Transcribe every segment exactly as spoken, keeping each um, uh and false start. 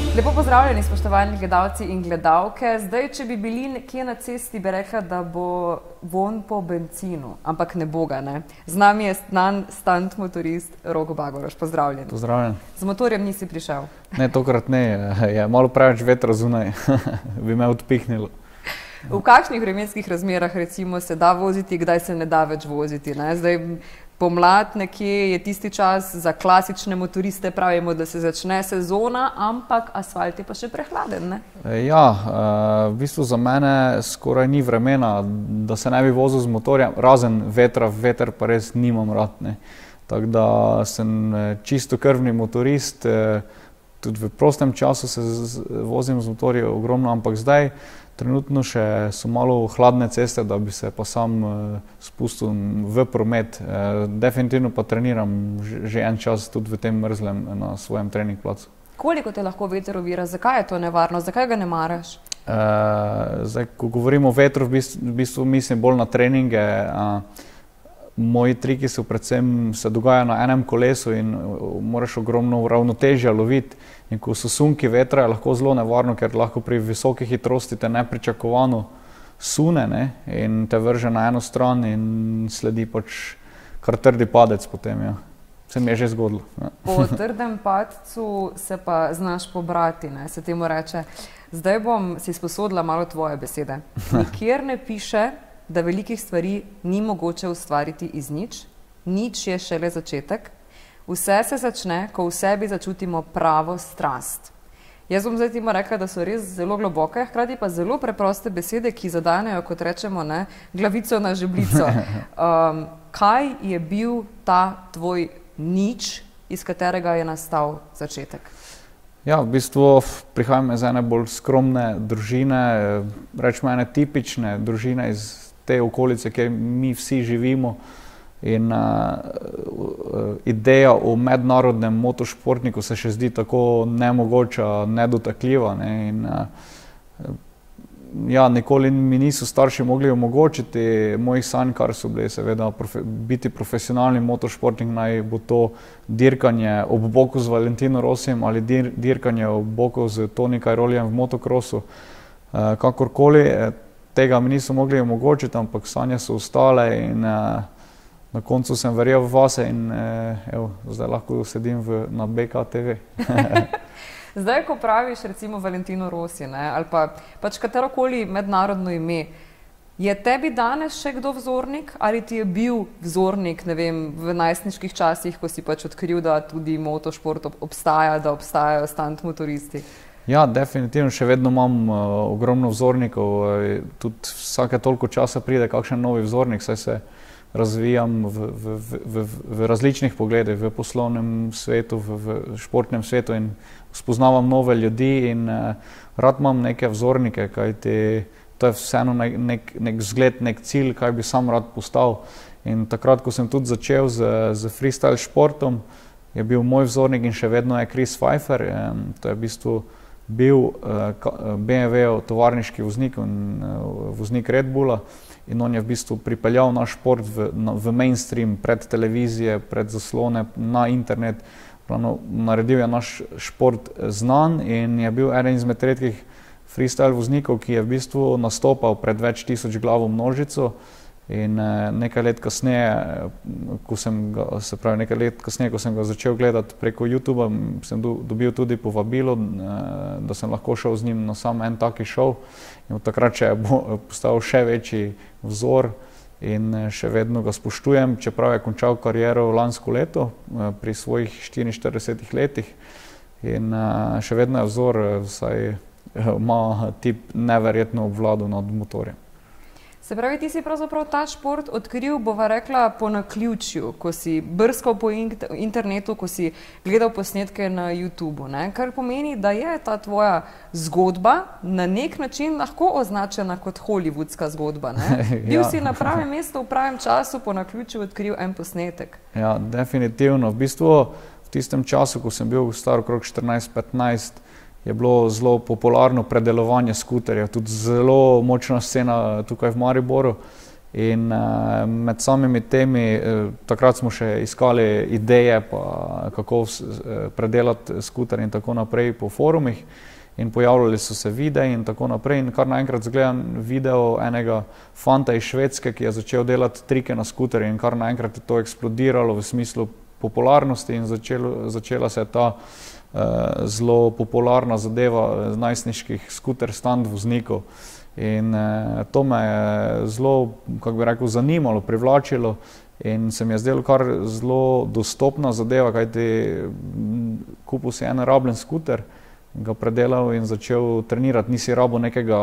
Lepo pozdravljeni, spoštovani gledalci in gledalke. Zdaj, če bi bili nekje na cesti, bi rekla, da bo vonj po bencinu, ampak ne bo ga, ne. Z nami je znan stunt motorist Rok Bagoroš. Pozdravljen. Pozdravljen. Z motorjem nisi prišel? Ne, tokrat ne. Je malo preveč vetra zunaj. Bi me odpihnilo. V kakšnih vremenskih razmerah recimo se da voziti, kdaj se ne da več voziti, ne? Zdaj, pomlad nekje je tisti čas za klasične motoriste, pravimo, da se začne sezona, ampak asfalt je pa še prehladen, ne? Ja, v bistvu za mene skoraj ni vremena, da se ne bi vozil z motorjem, razen vetra, veter pa res nimam rad, ne. Tako da sem čistokrvni motorist, tudi v prostem času se vozim z motorjem ogromno, ampak zdaj trenutno še so malo hladne ceste, da bi se pa sam spustil v promet. Definitivno pa treniram že en čas tudi v tem mrzlem na svojem trening placu. Koliko te lahko veter ovira? Zakaj je to nevarno? Zakaj ga ne maraš? Zdaj, ko govorimo o vetru, v bistvu mislim bolj na treninge. Moji triki so predvsem se dogajajo na enem kolesu in moraš ogromno ravnotežja loviti. In ko so sunki vetra, je lahko zelo nevarno, ker lahko pri visoki hitrosti te nepričakovano sune, ne, in te vrže na eno stran in sledi pač kar trdi padec potem, ja. Se mi je že zgodilo. Ja. Po trdem padcu se pa znaš pobrati, ne, se temu reče. Zdaj bom si sposodila malo tvoje besede. Nikjer ne piše, da velikih stvari ni mogoče ustvariti iz nič. Nič je šele začetek. Vse se začne, ko v sebi začutimo pravo strast. Jaz bom zdaj timo rekla, da so res zelo globoke, hkrati pa zelo preproste besede, ki zadanejo, kot rečemo, ne, glavico na žebljico. Um, kaj je bil ta tvoj nič, iz katerega je nastal začetek? Ja, v bistvu prihajam iz ene bolj skromne družine, rečemo ene tipične družine iz te okolice, kjer mi vsi živimo. In uh, ideja o mednarodnem motošportniku se še zdi tako nemogoča, nedotakljiva, ne, in uh, ja, nikoli mi niso starši mogli omogočiti mojih sanj, kar so bili seveda profe, biti profesionalni motošportnik, naj bo to dirkanje ob boku z Valentino Rossijem ali dir, dirkanje ob boku z Toni Cairolijem v motokrosu. Uh, kakorkoli, tega mi niso mogli omogočiti, ampak sanje so ostale in uh, na koncu sem verjel vase in evo, zdaj lahko sedim v, na B K T V. Zdaj, ko praviš recimo Valentino Rossi, ne, ali pa pač katerokoli mednarodno ime, je tebi danes še kdo vzornik ali ti je bil vzornik, ne vem, v najstniških časih, ko si pač odkril, da tudi motošport obstaja, da obstajajo stunt motoristi? Ja, definitivno še vedno imam uh, ogromno vzornikov, uh, tudi vsake toliko časa pride kakšen novi vzornik, saj se razvijam v, v, v, v različnih pogledih, v poslovnem svetu, v, v športnem svetu in spoznavam nove ljudi in uh, rad imam neke vzornike, kajti to je vseeno nek, nek, nek zgled, nek cilj, kaj bi sam rad postal. In takrat, ko sem tudi začel z, z freestyle športom, je bil moj vzornik in še vedno je Chris Pfeiffer, um, to je v bistvu bil uh, B M W-ov tovarniški voznik in uh, voznik Red Bulla. In on je v bistvu pripeljal naš šport v, na, v mainstream, pred televizije, pred zaslone, na internet. Pravno, naredil je naš šport znan in je bil eden izmed redkih freestyle voznikov, ki je v bistvu nastopal pred več tisoč glavo množico. In nekaj let kasneje, ko sem ga, se pravi nekaj let kasneje, ko sem ga začel gledati preko YouTubea, sem do, dobil tudi povabilo, da sem lahko šel z njim na sam en taki šov. In od takrat še je postal še večji vzor in še vedno ga spoštujem, čeprav je končal kariero lansko leto pri svojih štiriinštiridesetih letih. In še vedno je vzor, saj ima tip neverjetno obvlado nad motorjem. Se pravi, ti si pravzaprav ta šport odkril, bova rekla, po naključju, ko si brskal po internetu, ko si gledal posnetke na YouTubu, ne? Kar pomeni, da je ta tvoja zgodba na nek način lahko označena kot hollywoodska zgodba, ne? Bil si na pravem mestu v pravem času, po naključju odkril en posnetek. Ja, definitivno. V bistvu v tistem času, ko sem bil star okrog štirinajst petnajst, je bilo zelo popularno predelovanje skuterjev, tudi zelo močna scena tukaj v Mariboru. In uh, med samimi temi, uh, takrat smo še iskali ideje, pa kako uh, predelati skuter in tako naprej po forumih. In pojavljali so se videi in tako naprej. In kar naenkrat zgledam video enega fanta iz Švedske, ki je začel delati trike na skuterju in kar naenkrat je to eksplodiralo v smislu popularnosti in začelo, začela se je ta uh, zelo popularna zadeva najstniških skuter stand voznikov. In eh, to me je zelo, kako bi rekel, zanimalo, privlačilo in se mi je zdelo kar zelo dostopna zadeva, kajti kupil si en rabljen skuter, ga predelal in začel trenirati. Nisi rabo nekega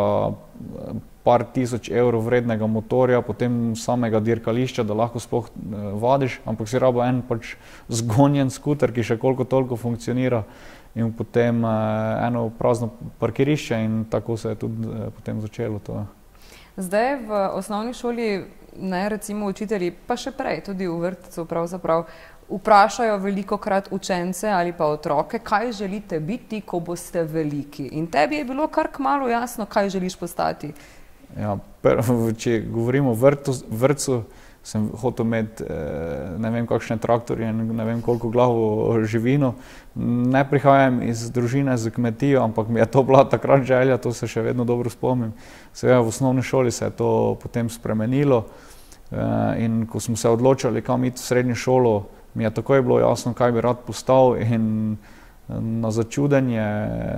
par tisoč evrov vrednega motorja, potem samega dirkališča, da lahko sploh eh, vadiš, ampak si rabo en pač zgonjen skuter, ki še koliko toliko funkcionira. In potem uh, eno prazno parkirišče in tako se je tudi uh, potem začelo to. Zdaj v osnovni šoli, ne, recimo učitelji, pa še prej, tudi v vrtcu pravzaprav, vprašajo velikokrat učence ali pa otroke, kaj želite biti, ko boste veliki. In tebi je bilo kar kmalu jasno, kaj želiš postati. Ja, prvo, če govorimo o vrtu, vrtcu, sem hotel imeti ne vem kakšne traktorje in ne vem koliko glavo živino. Ne prihajam iz družine z kmetijo, ampak mi je to bila takrat želja, to se še vedno dobro spomnim. Seveda v osnovni šoli se je to potem spremenilo in ko smo se odločali, kam iti v srednjo šolo, mi je takoj bilo jasno, kaj bi rad postal in na začudenje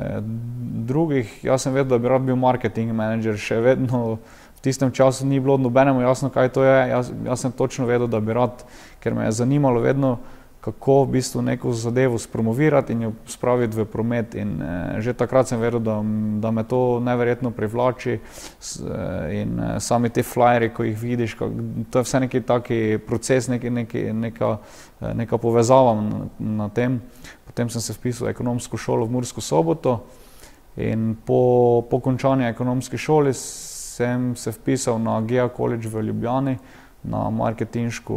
drugih, jaz sem vedel, da bi rad bil marketing manager, še vedno v tistem času ni bilo nobenemu jasno, kaj to je. Jaz, jaz sem točno vedel, da bi rad, ker me je zanimalo vedno, kako v bistvu neko zadevo spromovirati in jo spraviti v promet. In eh, že takrat sem vedel, da, da me to neverjetno privlači s, in eh, sami te flyeri, ko jih vidiš, kak, to je vse neki taki proces, neki, neki, neka, neka povezava na, na tem. Potem sem se vpisal v ekonomsko šolo v Mursko Soboto in po, po končanju ekonomske šole sem se vpisal na Gea College v Ljubljani, na marketinško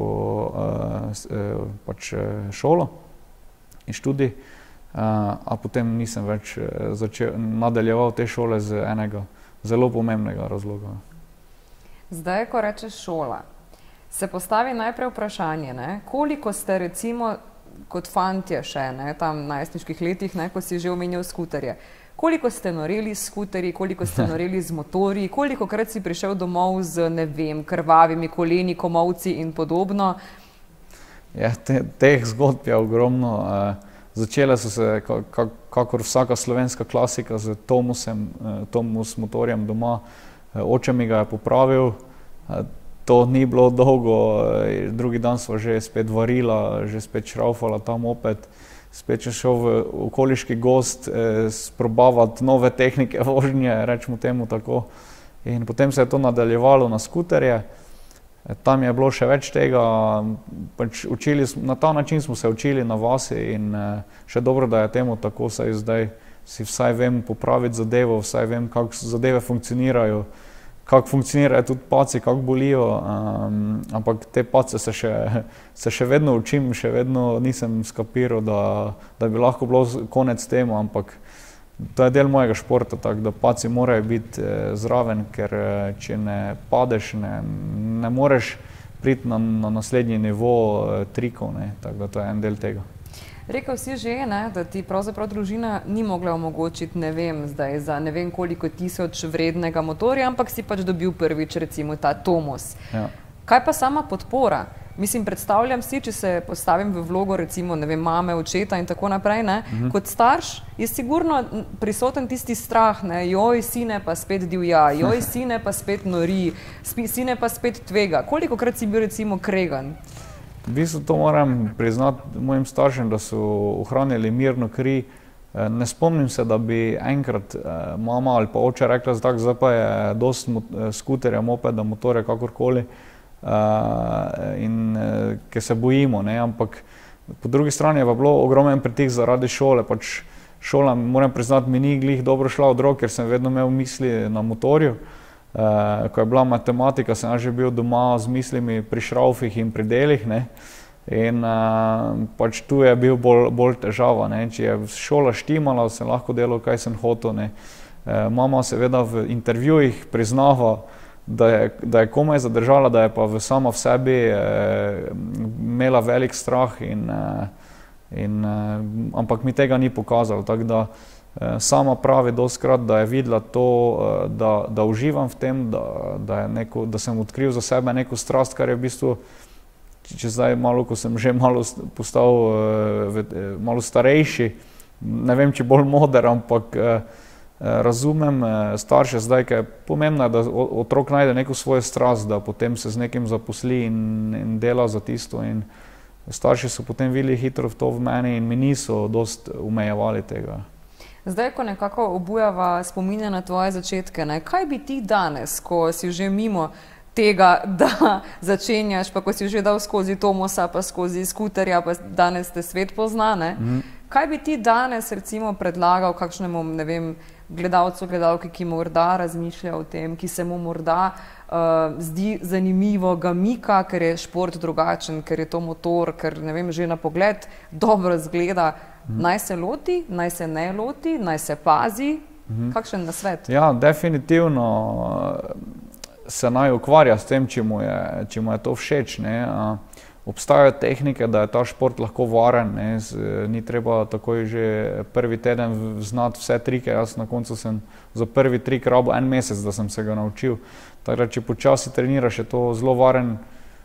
uh, pač, šolo in študij, uh, a potem nisem več začel, nadaljeval te šole z enega zelo pomembnega razloga. Zdaj, ko rečeš šola, se postavi najprej vprašanje, ne? Koliko ste recimo kot fantje še, ne, tam v najstniških letih, ne, ko si že omenjal skuterje, koliko ste noreli s skuterji, koliko ste noreli z motorji, koliko krat si prišel domov z, ne vem, krvavimi koleni, komolci in podobno? Ja, te, teh zgodb je ogromno. Uh, začele so se, kak, kakor vsaka slovenska klasika, z Tomusem, uh, Tomus motorjem doma. Uh, oče mi ga je popravil, uh, to ni bilo dolgo, uh, drugi dan sva že spet varila, že spet šraufala ta moped. Spet je šel v okoliški gost eh, sprobavati nove tehnike vožnje, rečemo temu tako. In potem se je to nadaljevalo na skuterje. E, tam je bilo še več tega. Pač učili, na ta način smo se učili na vasi in eh, še dobro, da je temu tako, saj zdaj si vsaj vem popraviti zadevo, vsaj vem, kako zadeve funkcionirajo, kako funkcionirajo tudi paci, kako bolijo, um, ampak te pace se še, se še vedno učim, še vedno nisem skapiral, da, da bi lahko bilo konec temu, ampak to je del mojega športa, tako da paci morajo biti eh, zraven, ker eh, če ne padeš, ne, ne moreš priti na, na naslednji nivo eh, trikov, ne, tako da to je en del tega. Rekel si že, ne, da ti pravzaprav družina ni mogla omogočiti, ne vem, zdaj za ne vem koliko tisoč vrednega motorja, ampak si pač dobil prvič recimo ta Tomus. Ja. Kaj pa sama podpora? Mislim, predstavljam si, če se postavim v vlogo recimo, ne vem, mame, očeta in tako naprej, ne, uh-huh. Kot starš je sigurno prisoten tisti strah, ne, joj, sine pa spet divja, joj, sine pa spet nori, sine pa spet tvega. Kolikokrat si bil recimo kregan? V bistvu to moram priznati mojim staršem, da so ohranili mirno kri. Ne spomnim se, da bi enkrat mama ali pa oče rekla, zdaj pa je dosti skuterja, mopeda, motorja, kakorkoli, in ker se bojimo, ne, ampak po drugi strani je pa bilo ogromen pritisk zaradi šole. Pač šola, moram priznati, mi ni glih dobro šla od rok, ker sem vedno imel misli na motorju. Uh, ko je bila matematika, sem že bil doma z mislimi pri šraufih in pri delih, ne? In uh, pač tu je bil bolj, bolj težava, ne? Če je šola štimala, sem lahko delal, kaj sem hotel, ne? Uh, mama seveda v intervjujih priznava, da je, da je komaj zadržala, da je pa v sama v sebi eh, imela velik strah, in, eh, in, eh, ampak mi tega ni pokazalo. Tako da eh, sama pravi dostikrat, da je videla to, eh, da, da uživam v tem, da, da, je neko, da sem odkril za sebe neko strast, kar je v bistvu, če zdaj malo, ko sem že malo postal eh, malo starejši, ne vem, če bolj moder, ampak eh, razumem starše zdaj, ker je pomembno, da otrok najde neko svojo strast, da potem se z nekim zaposli in, in dela za tisto, in starši so potem videli hitro v to v meni in mi niso dost omejevali tega. Zdaj, ko nekako obujava spominja na tvoje začetke, ne, kaj bi ti danes, ko si že mimo tega, da začenjaš, pa ko si že dal skozi Tomosa, pa skozi skuterja, pa danes te svet pozna, ne, mm. kaj bi ti danes recimo predlagal kakšnemu, ne vem, gledalcu, gledalki, ki morda razmišlja o tem, ki se mu morda uh, zdi zanimivo, ga mika, ker je šport drugačen, ker je to motor, ker ne vem, že na pogled dobro zgleda. Mm. Naj se loti, naj se ne loti, naj se pazi. Mm. Kakšen nasvet? Ja, definitivno se naj ukvarja s tem, če mu je, če mu je to všeč, ne. Obstajajo tehnike, da je ta šport lahko varen, ne, z, ni treba takoj že prvi teden znati vse trike, jaz na koncu sem za prvi trik rabil en mesec, da sem se ga naučil. Tako da, če počasi treniraš, je to zelo varen,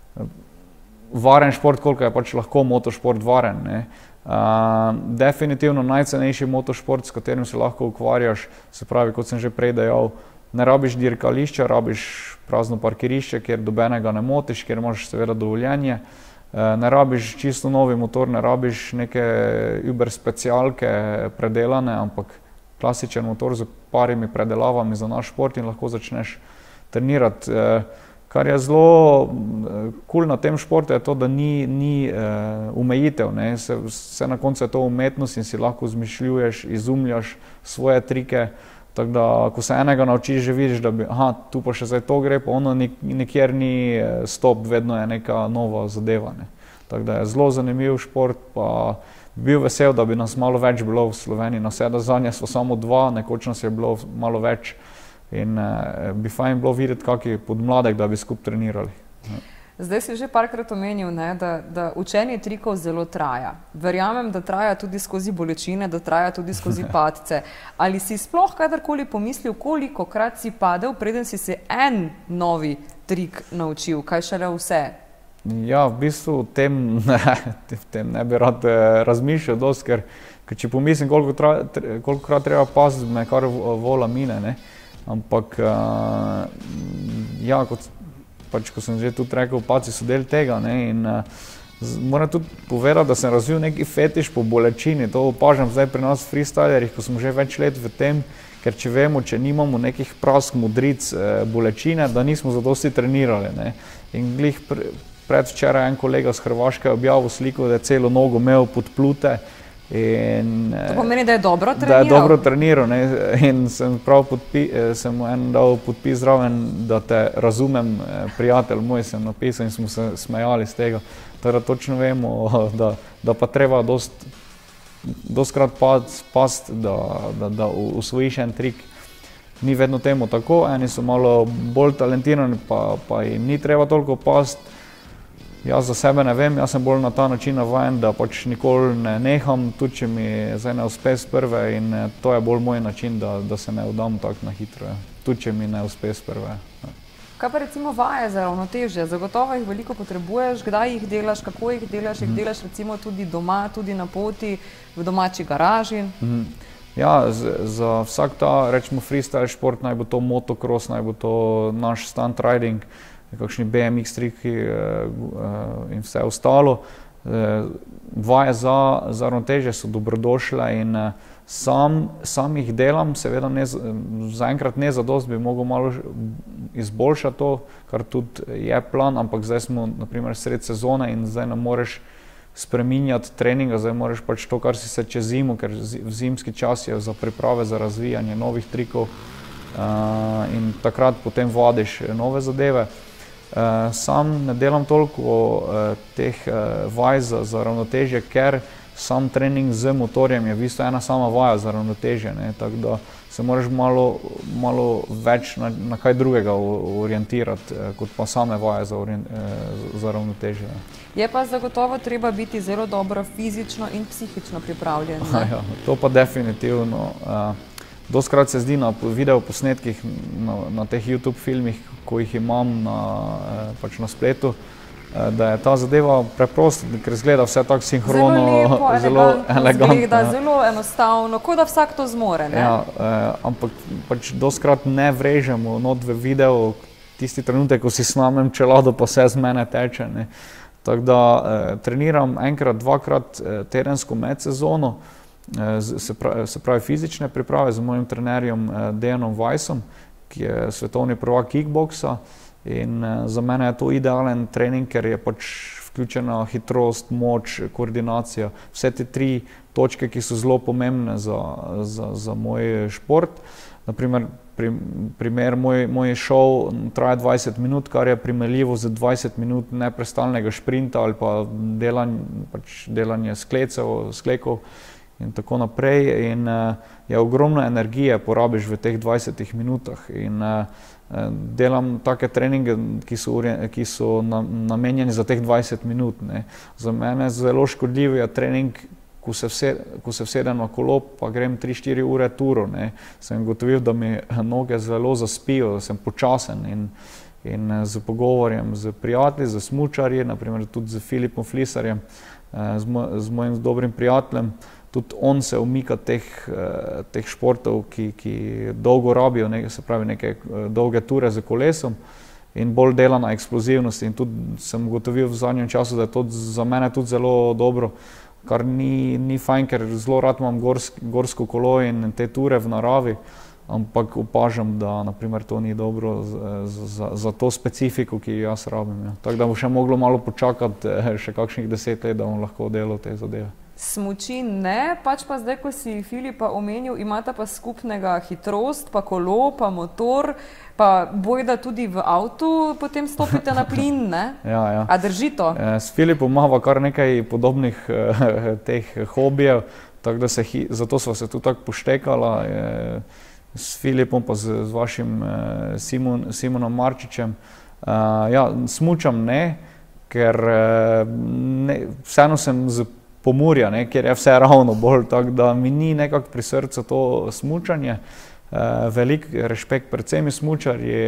varen šport, koliko je pač lahko motošport varen, ne. Uh, definitivno najcenejši motošport, s katerim se lahko ukvarjaš, se pravi, kot sem že prej dejal, ne rabiš dirkališča, rabiš prazno parkirišče, kjer dobenega ne motiš, kjer imaš seveda dovoljenje. Ne rabiš čisto novi motor, ne rabiš neke Uber specialke predelane, ampak klasičen motor z parimi predelavami za naš šport in lahko začneš trenirati. Kar je zelo kul na tem športu je to, da ni, ni omejitev, ne. Se, se na koncu je to umetnost in si lahko izmišljuješ, izumljaš svoje trike. Tako da, ko se enega naučiš, že vidiš, da bi, aha, tu pa še zdaj to gre, pa ono nikjer ni stop, vedno je neka nova zadeva, ne. Tako da je zelo zanimiv šport, pa bi bil vesel, da bi nas malo več bilo v Sloveniji. Na vse zadnje smo samo dva, nekoč nas je bilo malo več in eh, bi fajn bilo videti kakšen podmladek, da bi skupaj trenirali. Zdaj si že parkrat omenil, ne, da, da učenje trikov zelo traja. Verjamem, da traja tudi skozi bolečine, da traja tudi skozi padce. Ali si sploh kadarkoli pomislil, kolikokrat si padel, preden si se en novi trik naučil? Kaj šele vse? Ja, v bistvu v tem ne, v tem ne bi rad razmišljal dosti, ker, ker če pomislim, koliko tra, kolikokrat treba paziti, me kar vola mine, ne. Ampak, uh, ja, kot pač, ko sem že tudi rekel, padci so del tega, ne, in uh, moram tudi povedati, da sem razvil neki fetiš po bolečini. To opažam zdaj pri nas freestylerjih, ko smo že več let v tem, ker če vemo, če nimamo nekih prask, modric, eh, bolečine, da nismo zadosti trenirali, ne. In glih pre, predvčeraj en kolega z Hrvaške objavil sliko, da je celo nogo imel podplute. In, to pomeni, da je dobro treniral? Da je dobro treniral, ne, in sem prav podpi, sem mu en dal podpis zraven, da te razumem, prijatelj moj, sem napisal in smo se smejali z tega. Teda točno vemo, da, da pa treba dost, dostkrat past, da, da, da usvojiš en trik. Ni vedno temu tako, eni so malo bolj talentirani, pa, pa jim ni treba toliko past. Jaz za sebe ne vem, jaz sem bolj na ta način navajen, da pač nikoli ne neham, tudi če mi zdaj ne uspe s prve, in to je bolj moj način, da, da se ne vdam tako na hitro, tudi če mi ne uspe s prve. Kaj pa recimo vaje za ravnotežje? Zagotovo jih veliko potrebuješ, kdaj jih delaš, kako jih delaš, jih delaš recimo tudi doma, tudi na poti, v domači garaži? Mhm. Ja, z, za vsak ta, rečemo, freestyle šport, naj bo to motocross, naj bo to naš stunt riding, kakšni B M X triki in vse ostalo. Vaje za, za ravnotežje so dobrodošle in sam, sam jih delam, seveda ne, zaenkrat ne zadost, bi mogel malo izboljšati to, kar tudi je plan, ampak zdaj smo na primer sred sezone in zdaj ne moreš spreminjati treninga, zdaj moraš pač to, kar si se čez zimo, ker v zimski čas je za priprave, za razvijanje novih trikov in takrat potem vadiš nove zadeve. Uh, sam ne delam toliko uh, teh uh, vaj za, za ravnotežje, ker sam trening z motorjem je v bistvu ena sama vaja za ravnotežje, ne, tako da se moraš malo, malo več na, na kaj drugega orientirati, kot pa same vaje za, orient, za ravnotežje. Je pa zagotovo treba biti zelo dobro fizično in psihično pripravljen. Ja, to pa definitivno. Doskrat se zdi na videoposnetkih, na, na teh YouTube filmih, ko jih imam na, pač na spletu, da je ta zadeva preprosta, ker izgleda vse tako sinhrono, zelo lepo, zelo elegantno. Zgleda, zelo enostavno, kot da vsak to zmore. Ne? Ja, eh, ampak pač doskrat ne vrežemo not v video tisti trenutek, ko si snamem čelado, pa vse z mene teče. Ne. Tako da eh, treniram enkrat, dvakrat eh, terensko med sezono, eh, se, pravi, se pravi fizične priprave z mojim trenerjem eh, Dejanom Weissom, ki je svetovni prvak kickboksa. In uh, za mene je to idealen trening, ker je pač vključena hitrost, moč, koordinacija, vse te tri točke, ki so zelo pomembne za, za, za moj šport. Naprimer, pri, primer moj, moj šov traja dvajset minut, kar je primerljivo z dvajset minut neprestalnega šprinta ali pa delanje, pač delanje sklecev, sklekov in tako naprej. In uh, je ogromno energije porabiš v teh dvajsetih minutah. In, uh, delam take treninge, ki so, ki so namenjeni za teh dvajset minut. Ne. Za mene zelo škodljiv je trening, ko se, vse, ko se vsedem na kolo, pa grem tri štiri ure turo. Ne. Sem gotovil, da mi noge zelo zaspijo, da sem počasen in, in z pogovorjem z prijatelji, z smučarji, naprimer tudi z Filipom Flisarjem, z, moj, z mojim dobrim prijateljem, tudi on se umika teh, teh športov, ki, ki dolgo rabijo, ne, se pravi neke dolge ture z kolesom in bolj dela na eksplozivnosti. In tudi sem ugotovil v zadnjem času, da je to za mene tudi zelo dobro, kar ni, ni fajn, ker zelo rad imam gorsk, gorsko kolo in te ture v naravi, ampak opažam, da naprimer to ni dobro za, za, za to specifiko, ki jo jaz rabim. Ja. Tako da bo še moglo malo počakati, še kakšnih deset let, da bom lahko delal te zadeve. Smuči ne, pač pa zdaj, ko si Filipa omenil, imata pa skupnega hitrost, pa kolo, pa motor, pa bojda tudi v avtu potem stopite na plin, ne? Ja, ja. A drži to? S Filipom imava kar nekaj podobnih eh, teh hobijev, tako da se, zato sva se tu tako poštekala. Eh, s Filipom pa z, z vašim eh, Simon, Simonom Marčičem. Eh, ja, smučam ne, ker eh, ne, vseeno sem z Pomurja, ne, kjer je vse ravno bolj, tako da mi ni nekako pri srcu to smučanje. E, velik respekt predvsem smučarji.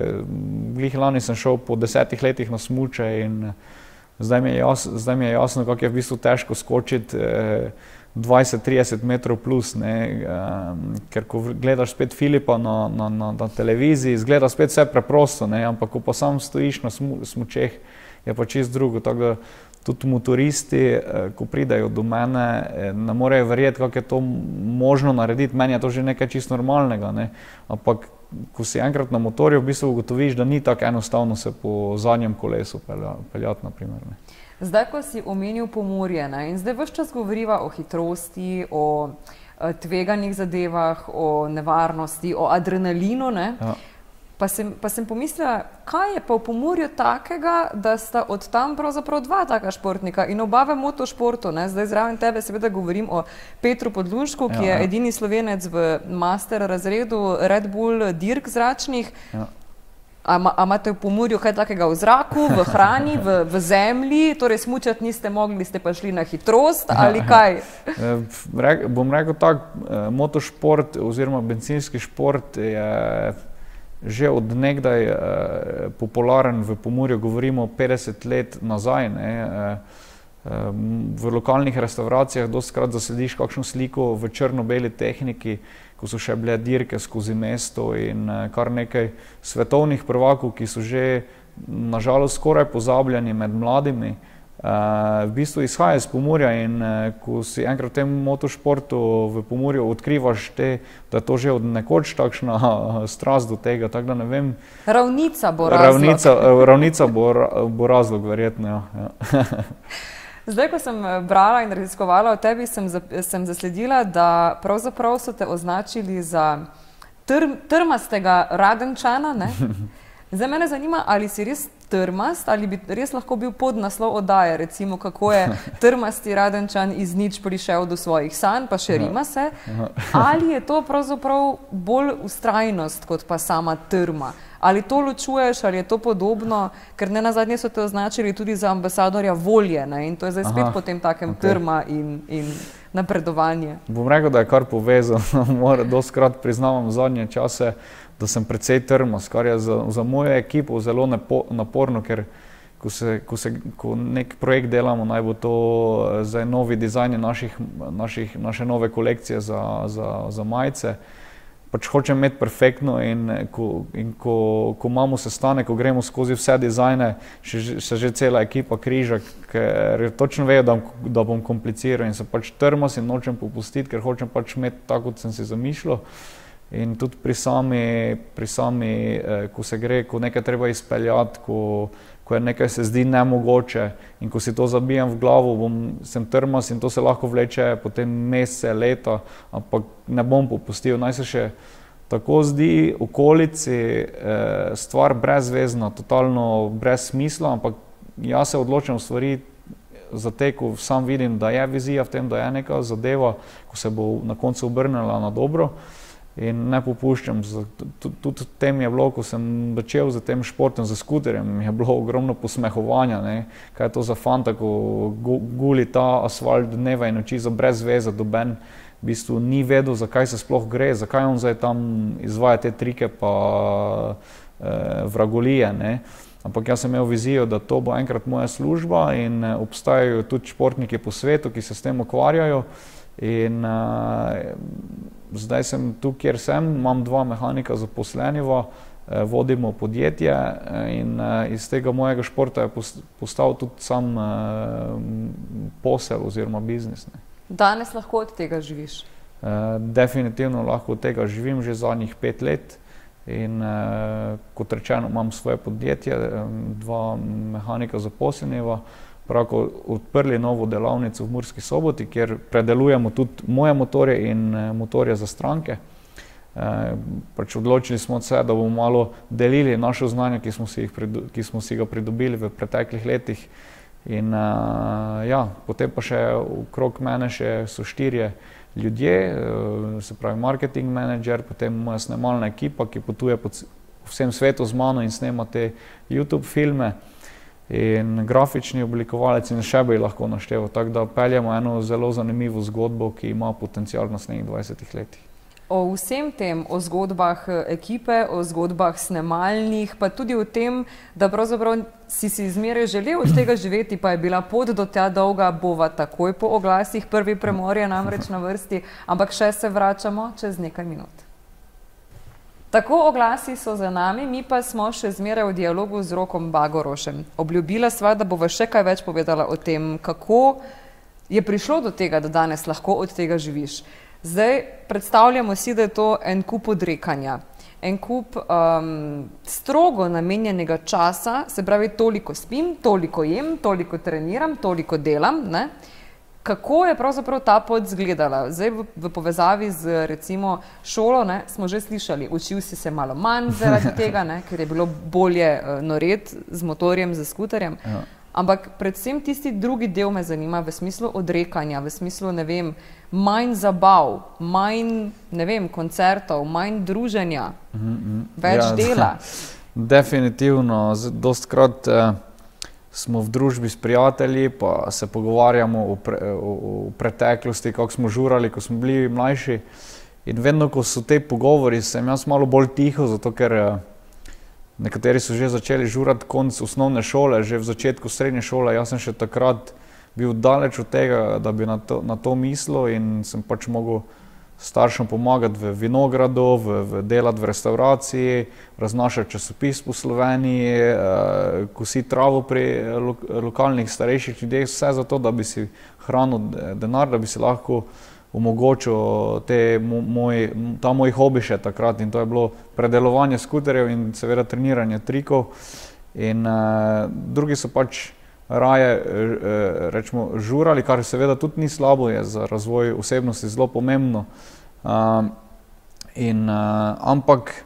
Glih lani sem šel po desetih letih na smuče in zdaj mi je, jas, zdaj mi je jasno, kako je v bistvu težko skočiti e, dvajset trideset metrov plus, ne, e, ker ko gledaš spet Filipa na, na, na, na televiziji, izgleda spet vse preprosto, ne, ampak ko pa sam stojiš na smu, smučeh, je pa čist drugo. Tako da tudi motoristi, ko pridejo do mene, ne morejo verjeti, kako je to možno narediti. Meni je to že nekaj čisto normalnega, ne? Ampak ko si enkrat na motorju, v bistvu ugotoviš, da ni tako enostavno se po zadnjem kolesu peljati, naprimer. Ne? Zdaj, ko si omenil Pomurje, ne? In zdaj ves čas govoriva o hitrosti, o tveganih zadevah, o nevarnosti, o adrenalinu, ne? Ja. Pa sem, pa sem pomislila, kaj je pa v Pomurju takega, da sta od tam pravzaprav dva taka športnika in oba v motošportu. Ne? Zdaj zraven tebe seveda govorim o Petru Podlunšku, ki ja, je ja. edini Slovenec v master razredu Red Bull dirk zračnih. Ja. A, a imate v Pomurju kaj takega v zraku, v hrani, v, v zemlji, torej smučati niste mogli, ste pa šli na hitrost ali kaj? Re, bom rekel tak, motošport oziroma bencinski šport je že od nekdaj eh, popularen v Pomurju, govorimo petdeset let nazaj. Ne, eh, v lokalnih restauracijah dostikrat zaslediš kakšno sliko v črno-beli tehniki, ko so še bile dirke skozi mesto in eh, kar nekaj svetovnih prvakov, ki so že nažalost skoraj pozabljeni med mladimi. Uh, v bistvu izhaja iz Pomurja in uh, ko si enkrat v tem motošportu v Pomurju odkrivaš te, da je to že od nekoč takšna uh, strast do tega, tako da ne vem. Ravnica bo razlog. Ravnica, ravnica bo, bo razlog, verjetno, ja. Zdaj, ko sem brala in raziskovala o tebi, sem, sem zasledila, da pravzaprav so te označili za tr, trmastega Radenčana, ne? Zdaj mene zanima, ali si res trmast, ali bi res lahko bil podnaslov oddaje, recimo kako je trmasti Radenčan iz nič prišel do svojih sanj, pa še rima se, ali je to pravzaprav bolj vztrajnost kot pa sama trma? Ali to ločuješ, ali je to podobno, ker ne nazadnje so te označili tudi za ambasadorja volje, ne? In to je zdaj spet Aha, potem takem okay. trma in, in napredovanje. Bom rekel, da je kar povezano, dostkrat priznavam zadnje čase, da sem precej trmast, kar je za, za mojo ekipo zelo nepo, naporno, ker ko, se, ko, se, ko nek projekt delamo, naj bo to zdaj novi dizajn naših, naših, naše nove kolekcije za, za, za majice, pač hočem imeti perfektno in, ko, in ko, ko imamo sestanek, ko gremo skozi vse dizajne, še, se že cela ekipa križa, ker točno vejo, da, da bom kompliciral in se pač trmast in nočem popustiti, ker hočem pač imeti tako, kot sem si zamišljal. In tudi pri sami, pri sami eh, ko se gre, ko nekaj treba izpeljati, ko, ko je nekaj se zdi nemogoče in ko si to zabijam v glavo, bom, sem trmast in to se lahko vleče potem mesece, leta, ampak ne bom popustil. Naj se še tako zdi okolici eh, stvar brezvezna, totalno brez smisla, ampak jaz se odločam stvari za te, ko sam vidim, da je vizija v tem, da je neka zadeva, ko se bo na koncu obrnila na dobro. In ne popuščam. Tudi v tem je bilo, ko sem začel z tem športom, z skuterjem, je bilo ogromno posmehovanja, ne? Kaj je to za fanta, ko guli ta asfalt dneva in noči za brez veze, doben v bistvu ni vedel, zakaj se sploh gre, zakaj on zdaj tam izvaja te trike pa eh, vragolije, ne? Ampak jaz sem imel vizijo, da to bo enkrat moja služba in obstajajo tudi športniki po svetu, ki se s tem ukvarjajo. In uh, zdaj sem tu, kjer sem, imam dva mehanika zaposlenega, eh, vodimo podjetje in eh, iz tega mojega športa je postal tudi sam eh, posel oziroma biznis. Ne. Danes lahko od tega živiš? Eh, definitivno lahko od tega živim že zadnjih pet let in eh, kot rečeno imam svoje podjetje, dva mehanika zaposlenega. Pravko odprli novo delavnico v Murski Soboti, kjer predelujemo tudi moje motorje in motorje za stranke. E, pač odločili smo se, da bomo malo delili naše znanje, ki smo si, jih prido, ki smo si ga pridobili v preteklih letih. In e, ja, potem pa še okrog mene še so štirje ljudje, e, se pravi marketing manager, potem moja snemalna ekipa, ki potuje po vsem svetu z mano in snema te YouTube filme. In grafični oblikovalec in še bi lahko našteval, tako da peljemo eno zelo zanimivo zgodbo, ki ima potencial v naslednjih dvajsetih letih. O vsem tem, o zgodbah ekipe, o zgodbah snemalnih, pa tudi o tem, da pravzaprav si si zmeraj želel od tega živeti, pa je bila pot do tja dolga, bova takoj po oglasih, prvi premor je namreč na vrsti, ampak še se vračamo čez nekaj minut. Tako oglasi so za nami, mi pa smo še zmeraj v dialogu z Rokom Bagorošem. Obljubila sva, da bova še kaj več povedala o tem, kako je prišlo do tega, da danes lahko od tega živiš. Zdaj predstavljamo si, da je to en kup odrekanja, en kup um, strogo namenjenega časa, se pravi toliko spim, toliko jem, toliko treniram, toliko delam, ne? Kako je pravzaprav ta pot izgledala? Zdaj v, v povezavi z recimo šolo, ne, smo že slišali, učil si se malo manj zaradi tega, ne, ker je bilo bolje uh, noret z motorjem, z skuterjem. Ja. Ampak predvsem tisti drugi del me zanima v smislu odrekanja, v smislu, ne vem, manj zabav, manj, ne vem, koncertov, manj druženja, mm-hmm. več ja, dela. Definitivno, dostkrat eh, smo v družbi s prijatelji, pa se pogovarjamo o, pre, o, o preteklosti, kako smo žurali, ko smo bili mlajši. In vedno, ko so te pogovori, sem jaz malo bolj tiho, zato ker nekateri so že začeli žurati konc osnovne šole, že v začetku srednje šole. Jaz sem še takrat bil daleč od tega, da bi na to, na to mislil in sem pač mogel staršem pomagati v vinogradu, v, v delati v restauraciji, raznašati časopis po Sloveniji, eh, kositi travo pri lo, lokalnih starejših ljudeh, vse zato, da bi si hranil denar, da bi si lahko omogočil te moj, ta moj hobi še takrat. In to je bilo predelovanje skuterjev in seveda treniranje trikov. In eh, drugi so pač raje rečemo žurali, kar seveda tudi ni slabo, je za razvoj osebnosti zelo pomembno. Uh, in, uh, ampak,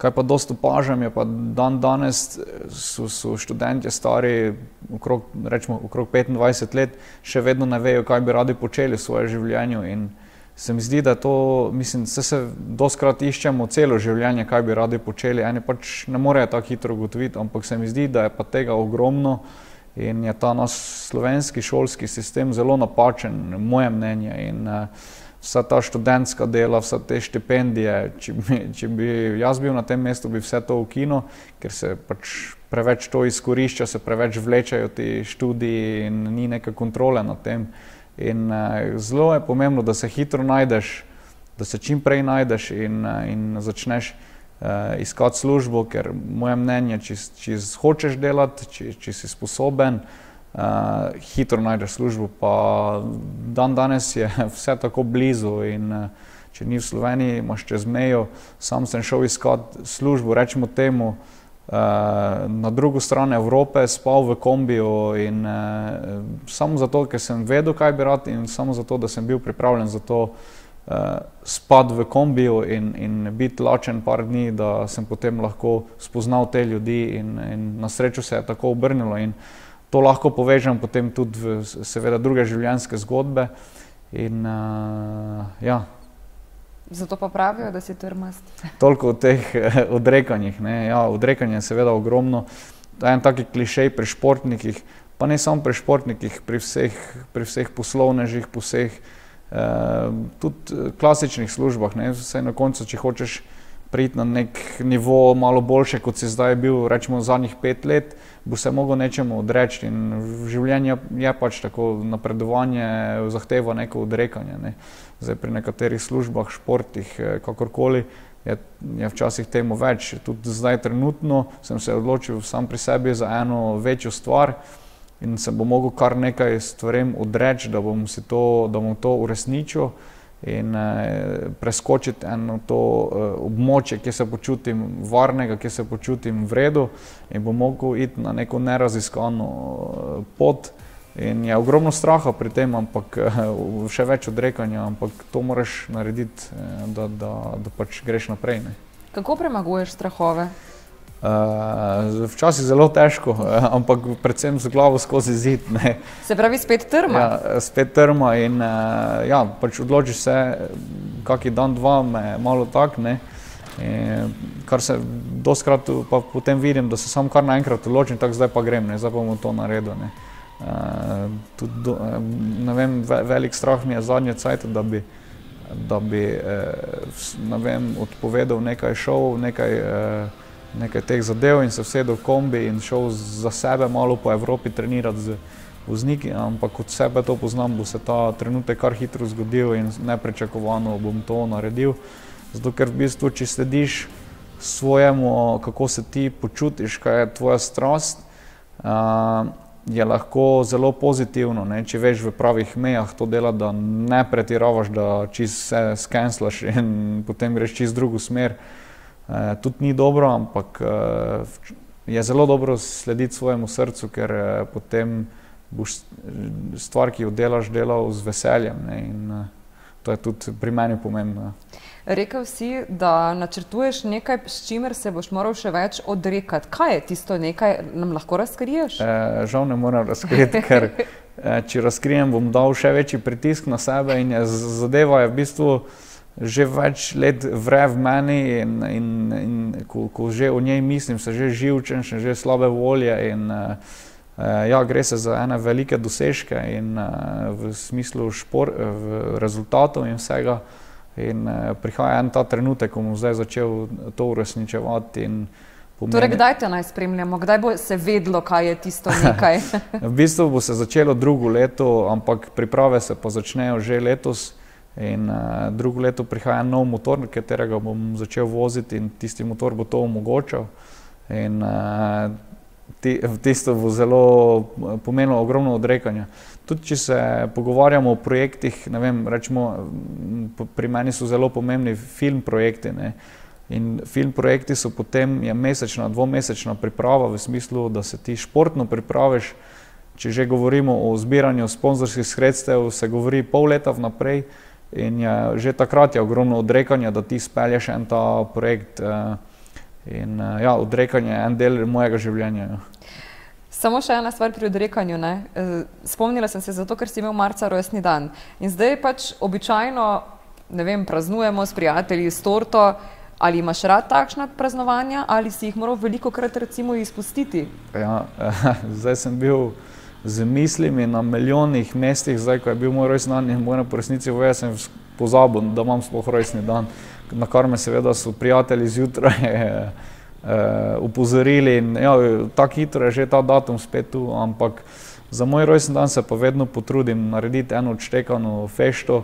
Kaj pa dosti opažam, je pa dan danes so, so študentje stari okrog, rečemo, okrog petindvajset let, še vedno ne vejo, kaj bi radi počeli v svojem življenju in se mi zdi, da je to, mislim, se se dostikrat iščemo celo življenje, kaj bi radi počeli, eni pač ne morejo tako hitro ugotoviti, ampak se mi zdi, da je pa tega ogromno in je ta naš slovenski šolski sistem zelo napačen, moje mnenje, in uh, vsa ta študentska dela, vsa te štipendije, če bi, če bi jaz bil na tem mestu, bi vse to ukinil, ker se pač preveč to izkorišča, se preveč vlečajo ti študiji in ni neke kontrole nad tem. In uh, zelo je pomembno, da se hitro najdeš, da se čim prej najdeš in, uh, in začneš uh, iskati službo, ker moje mnenje, če, če hočeš delati, če, če si sposoben, uh, hitro najdeš službo, pa dan danes je vse tako blizu in uh, če ni v Sloveniji, imaš čez mejo, sam sem šel iskati službo, rečemo temu, Uh, na drugo stran Evrope, spal v kombiju in uh, samo zato, ker sem vedel, kaj bi rad in samo zato, da sem bil pripravljen za to uh, spati v kombiju in, in biti lačen par dni, da sem potem lahko spoznal te ljudi in, in na srečo se je tako obrnilo in to lahko povežem potem tudi v seveda druge življenjske zgodbe in uh, ja. Zato pa pravijo, da si trmast. Toliko o teh odrekanjih, ne. Ja, odrekanje je seveda ogromno. To je en taki klišej pri športnikih, pa ne samo pri športnikih, pri vseh, pri vseh poslovnežih, po vseh, eh, tudi klasičnih službah, ne. Vsaj na koncu, če hočeš priti na nek nivo malo boljše, kot si zdaj bil, rečemo zadnjih pet let, bo se mogel nečemu odreči in v življenju je pač tako, napredovanje zahteva neko odrekanje, ne. Zdaj pri nekaterih službah, športih, kakorkoli, je, je včasih temu več. Tudi zdaj trenutno sem se odločil sam pri sebi za eno večjo stvar in se bom mogel kar nekaj stvarem odreči, da bom si to, da bom to uresničil in eh, preskočiti eno to eh, območje, kjer se počutim varnega, kjer se počutim v redu in bom mogel iti na neko neraziskano eh, pot. In je ogromno straha pri tem, ampak še več odrekanja, ampak to moraš narediti, da, da, da pač greš naprej, ne. Kako premaguješ strahove? Uh, včasih zelo težko, ampak predvsem z glavo skozi zid, ne. Se pravi spet trma? Ja, spet trma in uh, ja, pač odločiš se, kaki dan, dva me malo tak, ne. In, kar se dostikrat pa potem vidim, da se sam kar naenkrat odločim, tako zdaj pa grem, ne, zdaj pa bom to naredil, ne. Uh, tudi do, uh, ne vem, ve, velik strah mi je zadnje cajte, da bi, da bi uh, ne vem, odpovedal nekaj šov, nekaj, uh, nekaj teh zadev in se vsedel v kombi in šel za sebe malo po Evropi trenirati z vozniki, ampak od sebe to poznam, bo se ta trenutek kar hitro zgodil in nepričakovano bom to naredil. Zato ker v bistvu, če slediš svojemu, kako se ti počutiš, kaj je tvoja strast, uh, je lahko zelo pozitivno, ne, če veš v pravih mejah to dela, da ne pretiravaš, da čisto se skenslaš in potem greš čisto drugo smer. E, tudi ni dobro, ampak e, je zelo dobro slediti svojemu srcu, ker e, potem boš stvar, ki jo delaš, delal z veseljem, ne, in e, to je tudi pri meni pomembno. Rekel si, da načrtuješ nekaj, s čimer se boš moral še več odrekati. Kaj je tisto nekaj, nam lahko razkriješ? E, žal ne moram razkriti, ker e, če razkrijem, bom dal še večji pritisk na sebe in je, zadeva je v bistvu že več let vre v meni in, in, in ko, ko že o njej mislim, se že živčen, še že slabe volje in e, ja, gre se za ene velike dosežke in e, v smislu špor, v rezultatov in vsega. In eh, prihaja en ta trenutek, ko bom zdaj začel to uresničevati in pomeni... Torej, kdaj te naj spremljamo? Kdaj bo se vedlo, kaj je tisto nekaj? V bistvu bo se začelo drugo leto, ampak priprave se pa začnejo že letos in eh, drugo leto prihaja nov motor, katerega bom začel voziti in tisti motor bo to omogočal. In eh, tisto bo zelo pomenilo ogromno odrekanja. Tudi če se pogovarjamo o projektih, ne vem, rečemo, pri meni so zelo pomembni film projekti, ne. In film projekti so potem je mesečna, dvomesečna priprava v smislu, da se ti športno pripraviš. Če že govorimo o zbiranju sponzorskih sredstev, se govori pol leta vnaprej in je, že takrat je ogromno odrekanja, da ti spelješ en ta projekt. In ja, odrekanje je en del mojega življenja. Ja. Samo še ena stvar pri odrekanju, ne. Spomnila sem se zato, ker si imel marca rojstni dan. In zdaj pač običajno, ne vem, praznujemo s prijatelji, s torto. Ali imaš rad takšna praznovanja, ali si jih moral velikokrat recimo izpustiti? Ja, zdaj sem bil z mislimi na milijonih mestih, zdaj, ko je bil moj rojstni dan in moja po resnici voja, sem pozabil, da imam sploh rojstni dan, na kar me seveda so prijatelji zjutraj upozorili in ja, tako hitro je že ta datum spet tu, ampak za moj rojstni dan se pa vedno potrudim narediti eno odštekano fešto,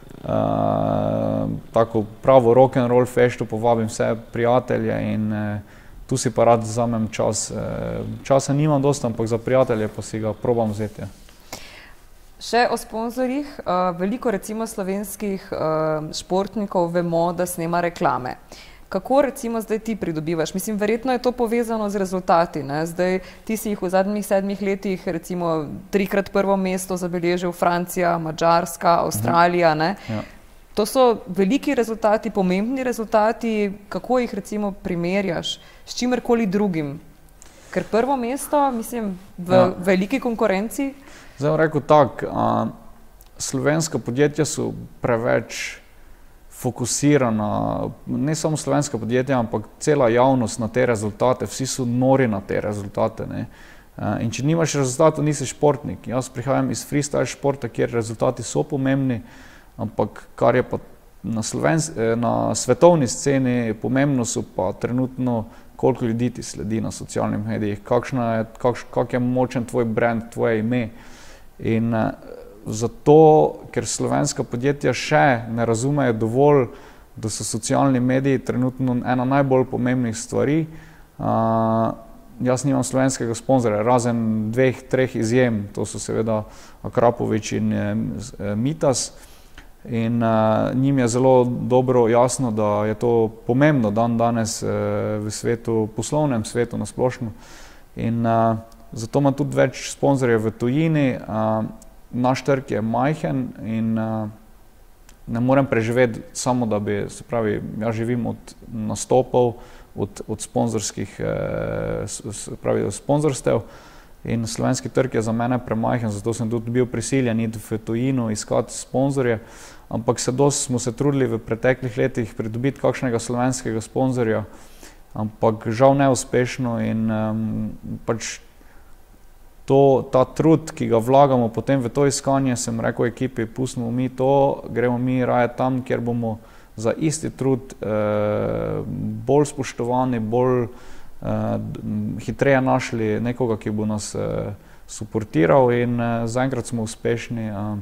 uh, tako pravo rock'n'roll fešto, povabim vse prijatelje in uh, tu si pa rad vzamem čas. Uh, časa nimam dosti, ampak za prijatelje pa si ga probam vzeti. Ja. Še o sponzorjih. Uh, veliko recimo slovenskih uh, športnikov vemo, da snema reklame. Kako recimo zdaj ti pridobivaš? Mislim, verjetno je to povezano z rezultati, ne? Zdaj ti si jih v zadnjih sedmih letih recimo trikrat prvo mesto zabeležil Francija, Madžarska, Avstralija, ne? Ja. To so veliki rezultati, pomembni rezultati. Kako jih recimo primerjaš s čimerkoli drugim? Ker prvo mesto, mislim, v ja. veliki konkurenci. Zdaj bom rekel tak, a, slovenska podjetja so preveč fokusirana, ne samo slovenska podjetja, ampak cela javnost na te rezultate, vsi so nori na te rezultate. Ne. In če nimaš rezultatov, nisi športnik. Jaz prihajam iz freestyle športa, kjer rezultati so pomembni, ampak kar je pa na, Slovens na svetovni sceni pomembno, so pa trenutno, koliko ljudi ti sledi na socialnih medijih, kakšna je, kakš, kak je močen tvoj brand, tvoje ime. In zato, ker slovenska podjetja še ne razumejo dovolj, da so socialni mediji trenutno ena najbolj pomembnih stvari. Uh, jaz nimam slovenskega sponzorja, razen dveh, treh izjem, to so seveda Akrapovič in eh, Mitas. In uh, njim je zelo dobro jasno, da je to pomembno dan danes eh, v svetu, poslovnem svetu na splošno. In uh, zato ima tudi več sponzorjev v tujini. Uh, Naš trg je majhen in uh, ne morem preživeti samo, da bi, se pravi, jaz živim od nastopov, od, od sponzorskih, eh, se pravi, od sponzorstev in slovenski trg je za mene premajhen, zato sem tudi bil prisiljen iti v tujino, iskati sponzorje, ampak se dosti smo se trudili v preteklih letih pridobiti kakšnega slovenskega sponzorja, ampak žal neuspešno in um, pač To, ta trud, ki ga vlagamo potem v to iskanje, sem rekel ekipi, pustimo mi to, gremo mi raje tam, kjer bomo za isti trud eh, bolj spoštovani, bolj eh, hitreje našli nekoga, ki bo nas eh, suportiral in eh, zaenkrat smo uspešni. Eh,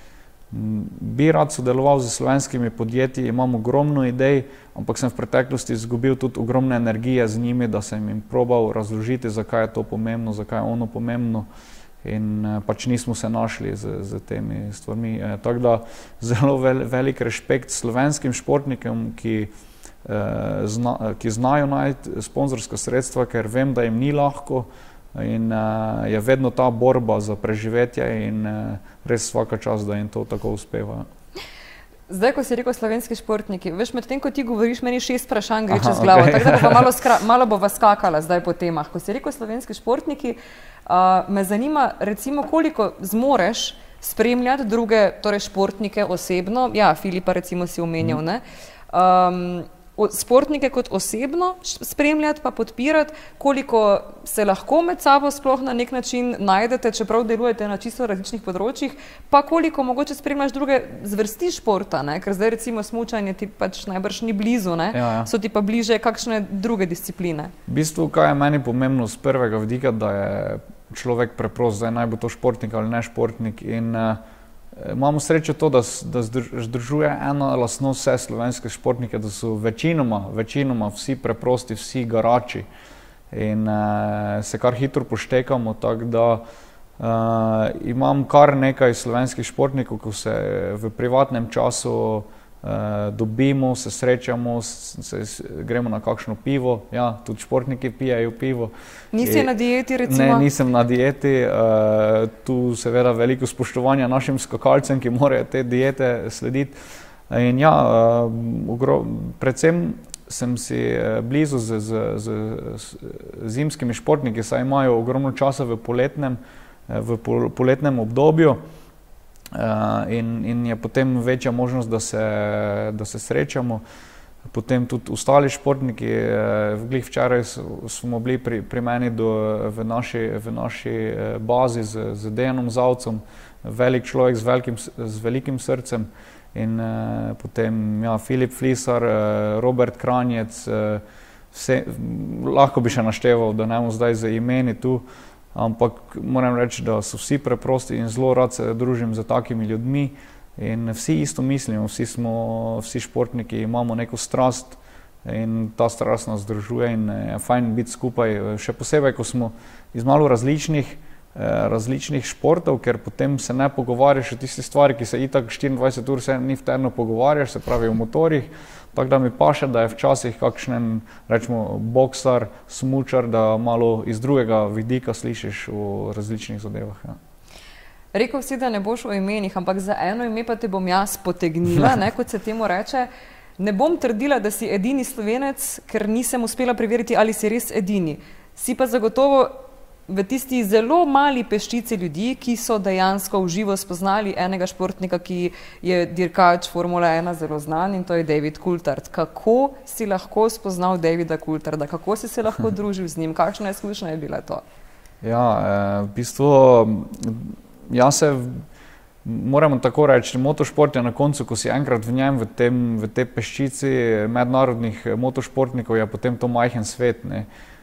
bi rad sodeloval z slovenskimi podjetji, imam ogromno idej, ampak sem v preteklosti izgubil tudi ogromne energije z njimi, da sem jim probal razložiti, zakaj je to pomembno, zakaj je ono pomembno in pač nismo se našli z, z temi stvarmi. E, tako da zelo vel, velik respekt slovenskim športnikom, ki, e, zna, ki znajo najti sponzorska sredstva, ker vem, da jim ni lahko in uh, je vedno ta borba za preživetje in uh, res svaka čas, da jim to tako uspeva. Zdaj, ko si rekel slovenski športniki, veš, med tem, ko ti govoriš, meni šest vprašanj gre čez glavo, okay. Tako da bo malo, skra, malo bova skakala zdaj po temah. Ko si rekel slovenski športniki, uh, me zanima, recimo, koliko zmoreš spremljati druge, torej športnike osebno, ja, Filipa recimo si omenjal, ne, um, sportnike kot osebno spremljati pa podpirati, koliko se lahko med sabo sploh na nek način najdete, čeprav delujete na čisto različnih področjih, pa koliko mogoče spremljaš druge zvrsti športa, ne? Ker zdaj recimo smučanje ti pač najbrž ni blizu, ne? Ja, ja. So ti pa bliže kakšne druge discipline. V bistvu, kaj je meni pomembno z prvega vidika, da je človek preprost, zdaj naj bo to športnik ali ne športnik in uh, imamo srečo to, da, da združuje ena lastnost vse slovenske športnike, da so večinoma, večinoma vsi preprosti, vsi garači in uh, se kar hitro poštekamo, tako da uh, imam kar nekaj slovenskih športnikov, ko se v privatnem času Uh, dobimo, se srečamo, se, gremo na kakšno pivo, ja, tudi športniki pijajo pivo. Nisi na dieti recimo? Ne, nisem na dieti, uh, tu seveda veliko spoštovanja našim skakalcem, ki morajo te diete slediti. In ja, uh, ogro, predvsem sem si blizu z, z, z, z zimskimi športniki, saj imajo ogromno časa v poletnem, v poletnem obdobju in, in je potem večja možnost, da se, da se srečamo. Potem tudi ostali športniki, glih včeraj smo bili pri, pri meni do, v, naši, v naši bazi z, z Dejanom Zavcem, velik človek z velikim, z velikim srcem in eh, potem ja, Filip Flisar, eh, Robert Kranjec, eh, vse, lahko bi še našteval, da ne bom zdaj z imeni tu, ampak moram reči, da so vsi preprosti in zelo rad se družim z takimi ljudmi. In vsi isto mislimo, vsi smo, vsi športniki imamo neko strast in ta strast nas združuje in je fajn biti skupaj, še posebej, ko smo iz malo različnih, različnih športov, ker potem se ne pogovarjaš o tisti stvari, ki se itak štiriindvajset ur se ni vterno pogovarjaš, se pravi o motorjih, tako da mi paše, da je včasih kakšen, rečemo, boksar, smučar, da malo iz drugega vidika slišiš o različnih zadevah. Ja. Rekel si, da ne boš o imenih, ampak za eno ime pa te bom jaz potegnila, ne, kot se temu reče. Ne bom trdila, da si edini Slovenec, ker nisem uspela preveriti, ali si res edini. Si pa zagotovo v tisti zelo mali peščici ljudi, ki so dejansko v živo spoznali enega športnika, ki je dirkač Formule ena zelo znan in to je David Coulthard. Kako si lahko spoznal Davida Coultharda? Kako si se lahko družil z njim? Kakšna izkušnja je bila to? Ja, v bistvu jaz se, moramo tako reči, motošport je na koncu, ko si enkrat v njem, v, tem, v tej peščici mednarodnih motošportnikov, je potem to majhen svet. Ne.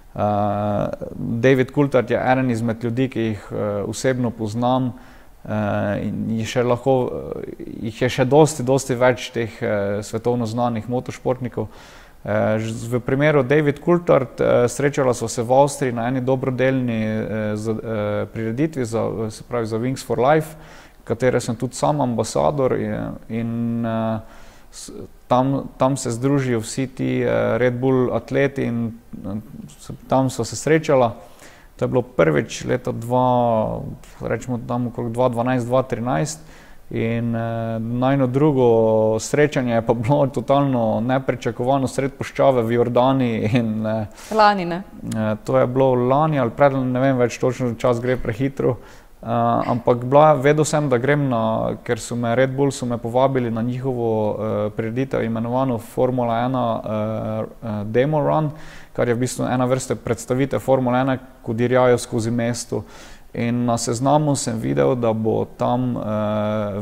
Uh, David Coulthard je eden izmed ljudi, ki jih uh, osebno poznam uh, in je še lahko, uh, jih je še dosti, dosti več teh uh, svetovno znanih motošportnikov. Uh, v primeru David Coulthard uh, srečala so se v Avstriji na eni dobrodelni uh, z, uh, prireditvi, za, se pravi za Wings for Life, katere sem tudi sam ambasador in, in uh, s, tam, tam se združijo vsi ti uh, Red Bull atleti in uh, tam so se srečala. To je bilo prvič leta dva, rečemo tam okrog dva dvanajst dva trinajst. In eh, najno drugo srečanje je pa bilo totalno nepričakovano sred puščave v Jordani in eh, lani, ne? Eh, to je bilo lani ali pred, ne vem več točno, čas gre prehitro, eh, ampak bila, vedel sem, da grem na, ker so me Red Bull so me povabili na njihovo eh, prireditev imenovano Formula ena eh, Demo Run, kar je v bistvu ena vrsta predstavitev Formula ena, ko dirjajo skozi mesto. In na seznamu sem videl, da bo tam uh,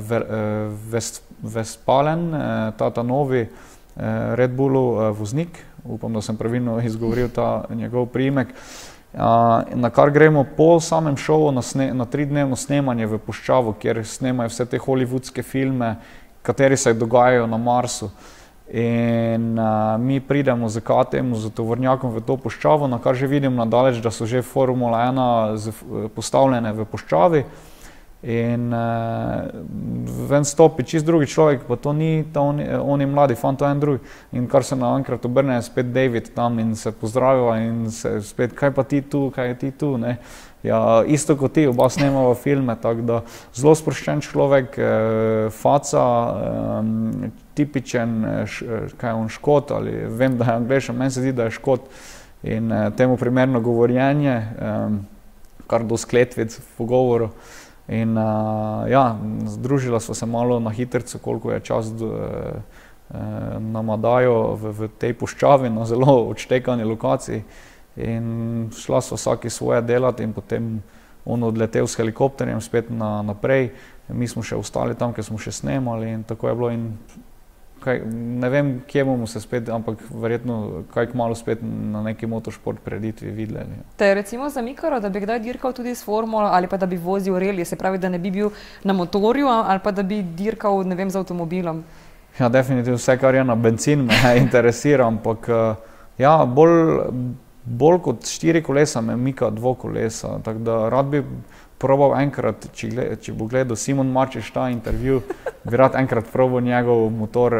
Westphalen, uh, ta, ta novi uh, Red Bullov uh, voznik, upam, da sem pravilno izgovoril ta njegov priimek, uh, na kar gremo po samem šovu na, sne, na tridnevno snemanje v puščavo, kjer snemajo vse te hollywoodske filme, kateri se dogajajo na Marsu. In uh, mi pridemo z K T M, z tovornjakom v to puščavo, na kar že vidim nadaleč, da so že Formula ena z, postavljene v puščavi. In uh, ven stopi čist drugi človek, pa to ni ta on, on je mladi fant, to je en drugi. In kar se naenkrat obrne, je spet David tam in se pozdraviva in se spet, kaj pa ti tu, kaj je ti tu, ne. Ja, isto kot ti, oba snemava filme, tako da zelo sproščen človek, eh, faca, eh, tipičen, š, kaj je on, Škot, ali vem, da je Anglež, meni se zdi, da je Škot in eh, temu primerno govorjenje, eh, kar do skletvic v pogovoru. In eh, ja, združila sva se malo na hitrcu, koliko je čas do, eh, nama dajo v, v tej puščavi na zelo odštekani lokaciji. In šla so vsaki svoje delati in potem on odletel s helikopterjem spet na, naprej. Mi smo še ostali tam, ker smo še snemali in tako je bilo. In kaj, ne vem, kje bomo se spet, ampak verjetno kaj kmalu spet na neki motošport preditvi videli. Te je recimo zamikalo, da bi kdaj dirkal tudi s formulo ali pa da bi vozil relije, se pravi, da ne bi bil na motorju ali pa da bi dirkal, ne vem, z avtomobilom? Ja, definitivno vse, kar je na bencin, me interesira, ampak ja, bolj Bolj kot štiri kolesa me mika dvokolesa, tako da rad bi probal enkrat, če, gled, če bo gledal Simon Marčič ta intervju, bi rad enkrat probal njegov motor.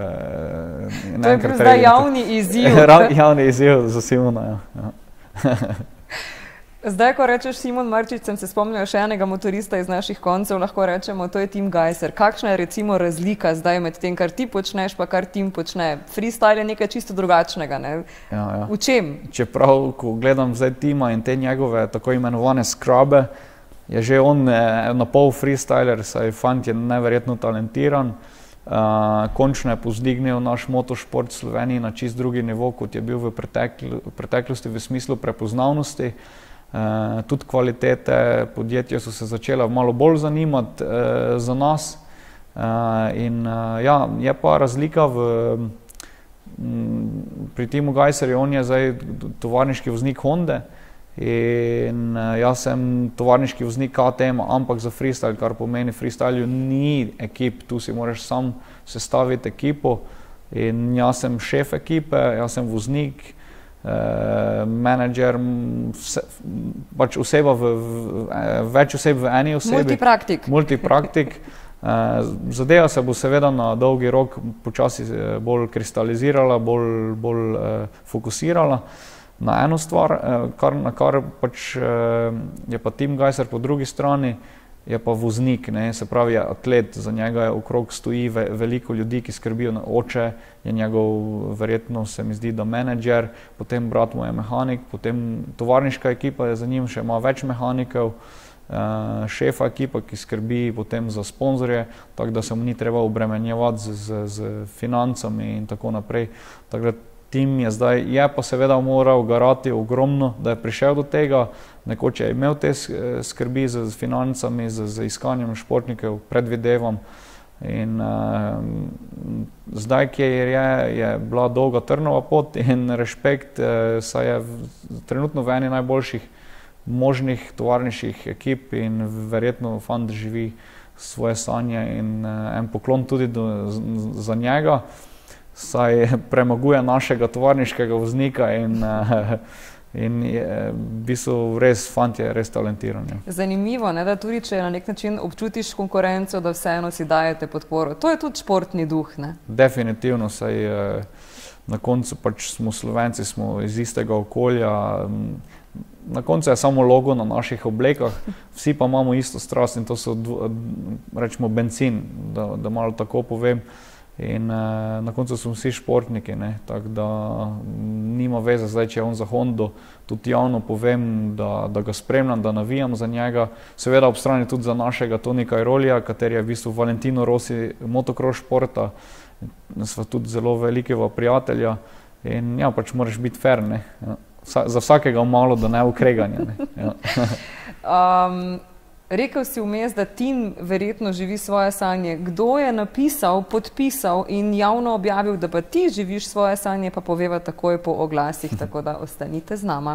Eh, to je bil zdaj javni izziv. Javni izziv za Simona, ja. Zdaj, ko rečeš Simon Marčič, sem se spomnila še enega motorista iz naših koncev, lahko rečemo, to je Tim Gajser. Kakšna je recimo razlika zdaj med tem, kar ti počneš, pa kar Tim počne? Freestyle je nekaj čisto drugačnega, ne? Ja, ja. V čem? Čeprav, ko gledam zdaj Tima in te njegove tako imenovane skrabe, je že on na pol freestyler, saj fant je neverjetno talentiran. Uh, končno je povzdignil naš motošport v Sloveniji na čist drugi nivo, kot je bil v pretekl preteklosti v smislu prepoznavnosti. Uh, tudi kvalitete podjetja so se začela malo bolj zanimati uh, za nas uh, in uh, ja, je pa razlika v, m, pri Timu Gajserju, on je zdaj tovarniški voznik Honde in uh, jaz sem tovarniški voznik K T M, ampak za freestyle, kar pomeni freestyle ni ekip, tu si moraš sam sestaviti ekipo in jaz sem šef ekipe, jaz sem voznik, Uh, menedžer, vse, pač oseba v, v, več oseb v eni osebi. Multipraktik. Multipraktik. Uh, zadeva se bo seveda na dolgi rok počasi bolj kristalizirala, bolj, bolj uh, fokusirala na eno stvar, uh, kar, na kar pač uh, je pa Tim Gajser po drugi strani, je pa voznik, ne, se pravi je atlet, za njega je okrog stoji ve, veliko ljudi, ki skrbijo na oče, je njegov, verjetno se mi zdi, da menedžer, potem brat mu je mehanik, potem tovarniška ekipa je za njim, še ima več mehanikov, uh, šefa ekipa, ki skrbi potem za sponzorje, tako da se mu ni treba obremenjevati z, z, z financami in tako naprej. Tako da Tim je zdaj, je pa seveda moral garati ogromno, da je prišel do tega, nekoč je imel te skrbi z financami, z, z iskanjem športnikov, predvidevam. In uh, zdaj, kjer je, je bila dolga trnova pot in rešpekt, uh, saj je v, trenutno v eni najboljših možnih tovarniških ekip in verjetno fant živi svoje sanje in uh, en poklon tudi do, z, za njega. Saj premaguje našega tovarniškega voznika in, in je, v bistvu res fant je res talentiran. Ja. Zanimivo, ne, da tudi če na nek način občutiš konkurenco, da vseeno si dajete podporo. To je tudi športni duh, ne? Definitivno, saj na koncu pač smo Slovenci, smo iz istega okolja. Na koncu je samo logo na naših oblekah, vsi pa imamo isto strast in to so, rečemo, bencin, da, da malo tako povem. In uh, na koncu smo vsi športniki, ne, tako da nima veze zdaj, če je on za Hondo, tudi javno povem, da, da ga spremljam, da navijam za njega, seveda ob strani tudi za našega Tonika Airolija, kateri je v bistvu Valentino Rossi motocross športa, sva tudi zelo velikega prijatelja in ja, pač moraš biti fair, ne, ja. Vsa, za vsakega malo, da ne ukreganja, ne, ja. um, Rekel si vmes, da Tim verjetno živi svoje sanje. Kdo je napisal, podpisal in javno objavil, da pa ti živiš svoje sanje, pa poveva takoj po oglasih, tako da ostanite z nama.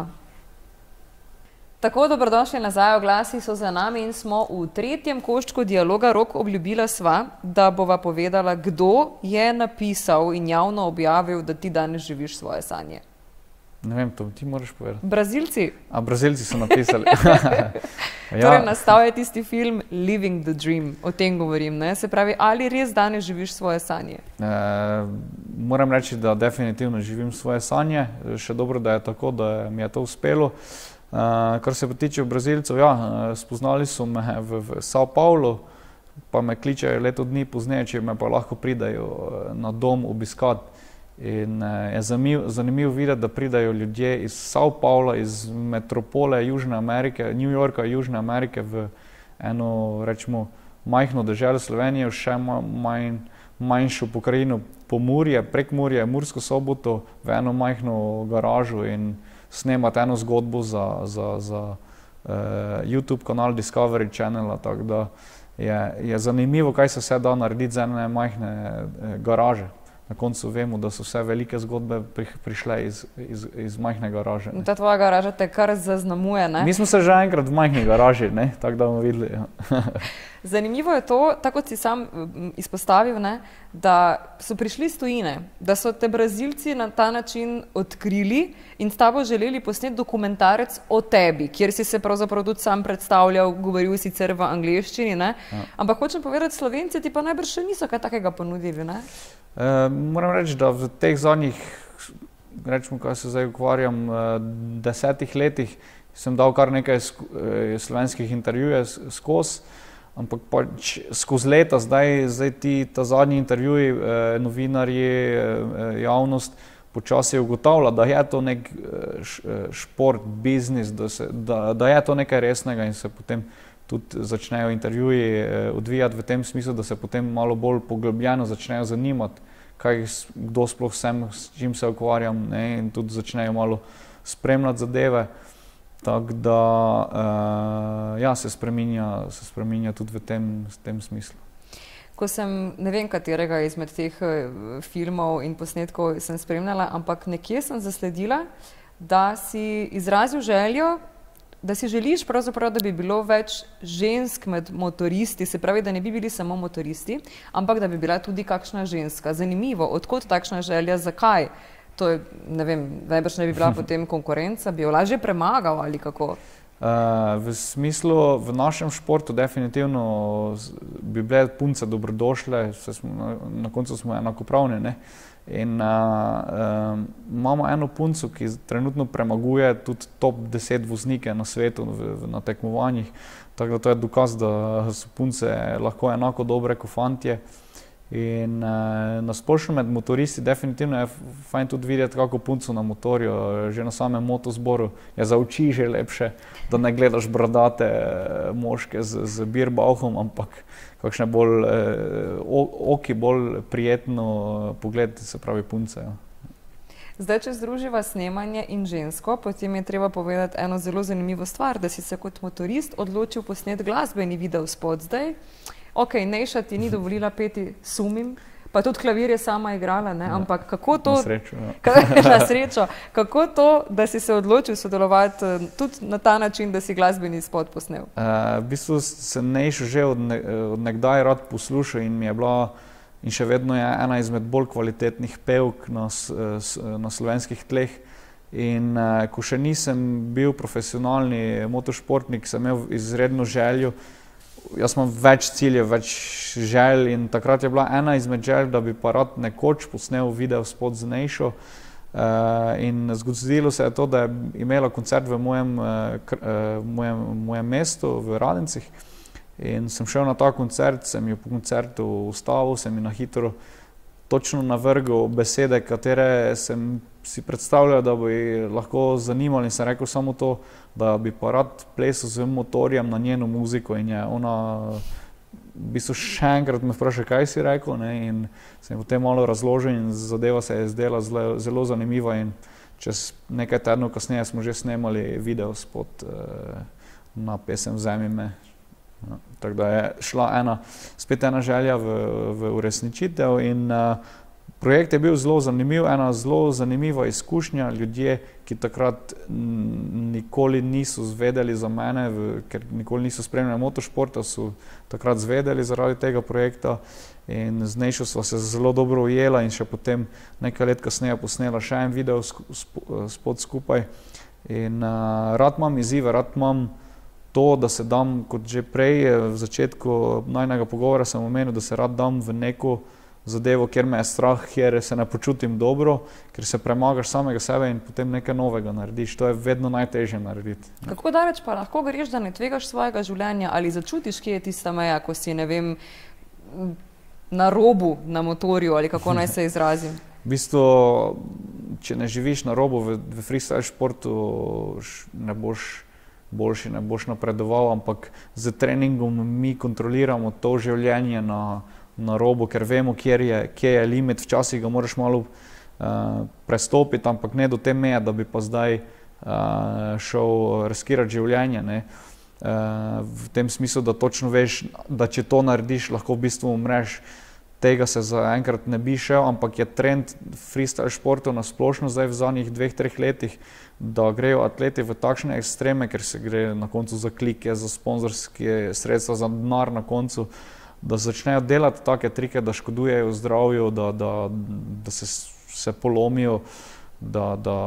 Tako, dobrodošli nazaj, oglasi so za nami in smo v tretjem koščku dialoga. Rok, obljubila sva, da bova povedala, kdo je napisal in javno objavil, da ti danes živiš svoje sanje. Ne vem, to ti moraš povedati. Brazilci. A, Brazilci so napisali. Ja. Torej, nastal je tisti film Living the Dream, o tem govorim, ne? Se pravi, ali res danes živiš svoje sanje? E, moram reči, da definitivno živim svoje sanje. Še dobro, da je tako, da mi je to uspelo. E, kar se pa tiče Brazilcev, ja, spoznali so me v, v São Paulo, pa me kličejo leto dni pozneje, če me pa lahko pridajo na dom obiskati. In je zanimiv, zanimiv videti, da pridajo ljudje iz São Paula, iz metropole Južne Amerike, New Yorka, Južne Amerike v eno, rečemo, majhno deželo Slovenije, še manj, manjšo pokrajino Pomurje, Prekmurje, Mursko Soboto, v eno majhno garažo in snemati eno zgodbo za, za, za uh, YouTube kanal Discovery Channela, tako da je, je zanimivo, kaj se vse da narediti z ene majhne uh, garaže. Na koncu vemo, da so vse velike zgodbe prišle iz, iz, iz majhne garaže. Ne. Ta tvoja garaža te kar zaznamuje, ne? Mi smo se že enkrat v majhni garaži, ne, tako da bomo videli. Ja. Zanimivo je to, tako kot si sam izpostavil, ne, da so prišli iz tujine, da so te Brazilci na ta način odkrili in s tabo želeli posneti dokumentarec o tebi, kjer si se pravzaprav tudi sam predstavljal, govoril sicer v angleščini, ne? Ja. Ampak hočem povedati, Slovenci ti pa najbrž še niso kaj takega ponudili, ne? Uh, moram reči, da v teh zadnjih, rečemo, kaj se zdaj ukvarjam, uh, desetih letih, sem dal kar nekaj slovenskih intervjujev skozi, ampak pač skozi leta, zdaj, zdaj ti ta zadnji intervjuji, eh, novinarji, eh, javnost počasi ugotavlja, da je to nek šport, biznis, da, se, da, da je to nekaj resnega in se potem tudi začnejo intervjuji odvijati v tem smislu, da se potem malo bolj poglobljeno začnejo zanimati, kaj, kdo sploh sem, s čim se ukvarjam, ne, in tudi začnejo malo spremljati zadeve. Tako da uh, ja, se spreminja, se spreminja tudi v tem, v tem smislu. Ko sem, ne vem katerega izmed teh filmov in posnetkov sem spremljala, ampak nekje sem zasledila, da si izrazil željo, da si želiš pravzaprav, da bi bilo več žensk med motoristi, se pravi, da ne bi bili samo motoristi, ampak da bi bila tudi kakšna ženska. Zanimivo, odkot takšna želja, zakaj? To je, ne vem, najbrž ne bi bila potem konkurenca, bi jo lažje premagal ali kako? Uh, v smislu, v našem športu definitivno bi bile punce dobrodošle, smo, na, na koncu smo enakopravni, ne? In uh, uh, imamo eno punco, ki trenutno premaguje tudi top deset voznike na svetu v, v, na tekmovanjih, tako da to je dokaz, da so punce lahko enako dobre kot fantje. In uh, na splošno med motoristi definitivno je fajn tudi videti kako punco na motorju, že na samem motozboru je za oči že lepše, da ne gledaš bradate moške z, z birbauhom, ampak kakšne bolj eh, oki bolj prijetno pogled, se pravi punce. Ja. Zdaj, če združiva snemanje in žensko, potem je treba povedati eno zelo zanimivo stvar, da si se kot motorist odločil posnet glasbeni videospot. Zdaj, ok, Nejša ti ni dovolila peti, sumim, pa tudi klavir je sama igrala, ne? Ampak kako to... Na srečo, ja. Na srečo. Kako to, da si se odločil sodelovati tudi na ta način, da si glasbeni spot posnel? Uh, v bistvu sem Nejšo že od, ne, od nekdaj rad poslušal in mi je bila in še vedno je ena izmed bolj kvalitetnih pevk na, na slovenskih tleh. In uh, ko še nisem bil profesionalni motošportnik, sem imel izredno željo. Jaz imam več ciljev, več želj in takrat je bila ena izmed želj, da bi pa rad nekoč posnel video spot z Nejšo. Uh, in zgodilo se je to, da je imela koncert v mojem, uh, mojem, mojem mestu, v Radencih. In sem šel na ta koncert, sem jo po koncertu ustavil, sem jo na hitro točno navrgal besede, katere sem si predstavljal, da bi lahko zanimali in sem rekel samo to, da bi pa rad plesal z motorjem na njeno muziko in je ona v bistvu še enkrat me vpraša, kaj si rekel, ne? In sem potem malo razložil in zadeva se je zdela zelo, zelo zanimiva in čez nekaj tednov kasneje smo že snemali video spot eh, na pesem Vzemi me. No, tako da je šla ena, spet ena želja v, v uresničitev in uh, projekt je bil zelo zanimiv, ena zelo zanimiva izkušnja. Ljudje, ki takrat nikoli niso zvedeli za mene, v, ker nikoli niso spremljali motošporta, so takrat zvedeli zaradi tega projekta in z Nejšo sva se zelo dobro ujela in še potem nekaj let kasneje posnela še en video spot skupaj. In uh, rad imam izzive, rad imam to, da se dam, kot že prej v začetku najnega pogovora sem omenil, da se rad dam v neko zadevo, kjer me je strah, kjer se ne počutim dobro, ker se premagaš samega sebe in potem nekaj novega narediš. To je vedno najtežje narediti. Kako daleč pa lahko greš, da ne tvegaš svojega življenja ali začutiš, kje je tista meja, ko si, ne vem, na robu na motorju ali kako naj se izrazim? V bistvu, če ne živiš na robu v, v freestyle športu, ne boš boljši, ne boš napredoval, ampak z treningom mi kontroliramo to življenje na, na robu, ker vemo, kjer je, kje je limit, včasih ga moraš malo uh, prestopiti, ampak ne do te meje, da bi pa zdaj uh, šel riskirati življenje, ne. Uh, v tem smislu, da točno veš, da če to narediš, lahko v bistvu umreš. Tega se zaenkrat ne bi šel, ampak je trend freestyle športov na splošno zdaj v zadnjih dveh, treh letih, da grejo atleti v takšne ekstreme, ker se gre na koncu za klike, za sponzorske sredstva, za denar na koncu, da začnejo delati take trike, da škodujejo zdravju, da, da, da se, se polomijo, da, da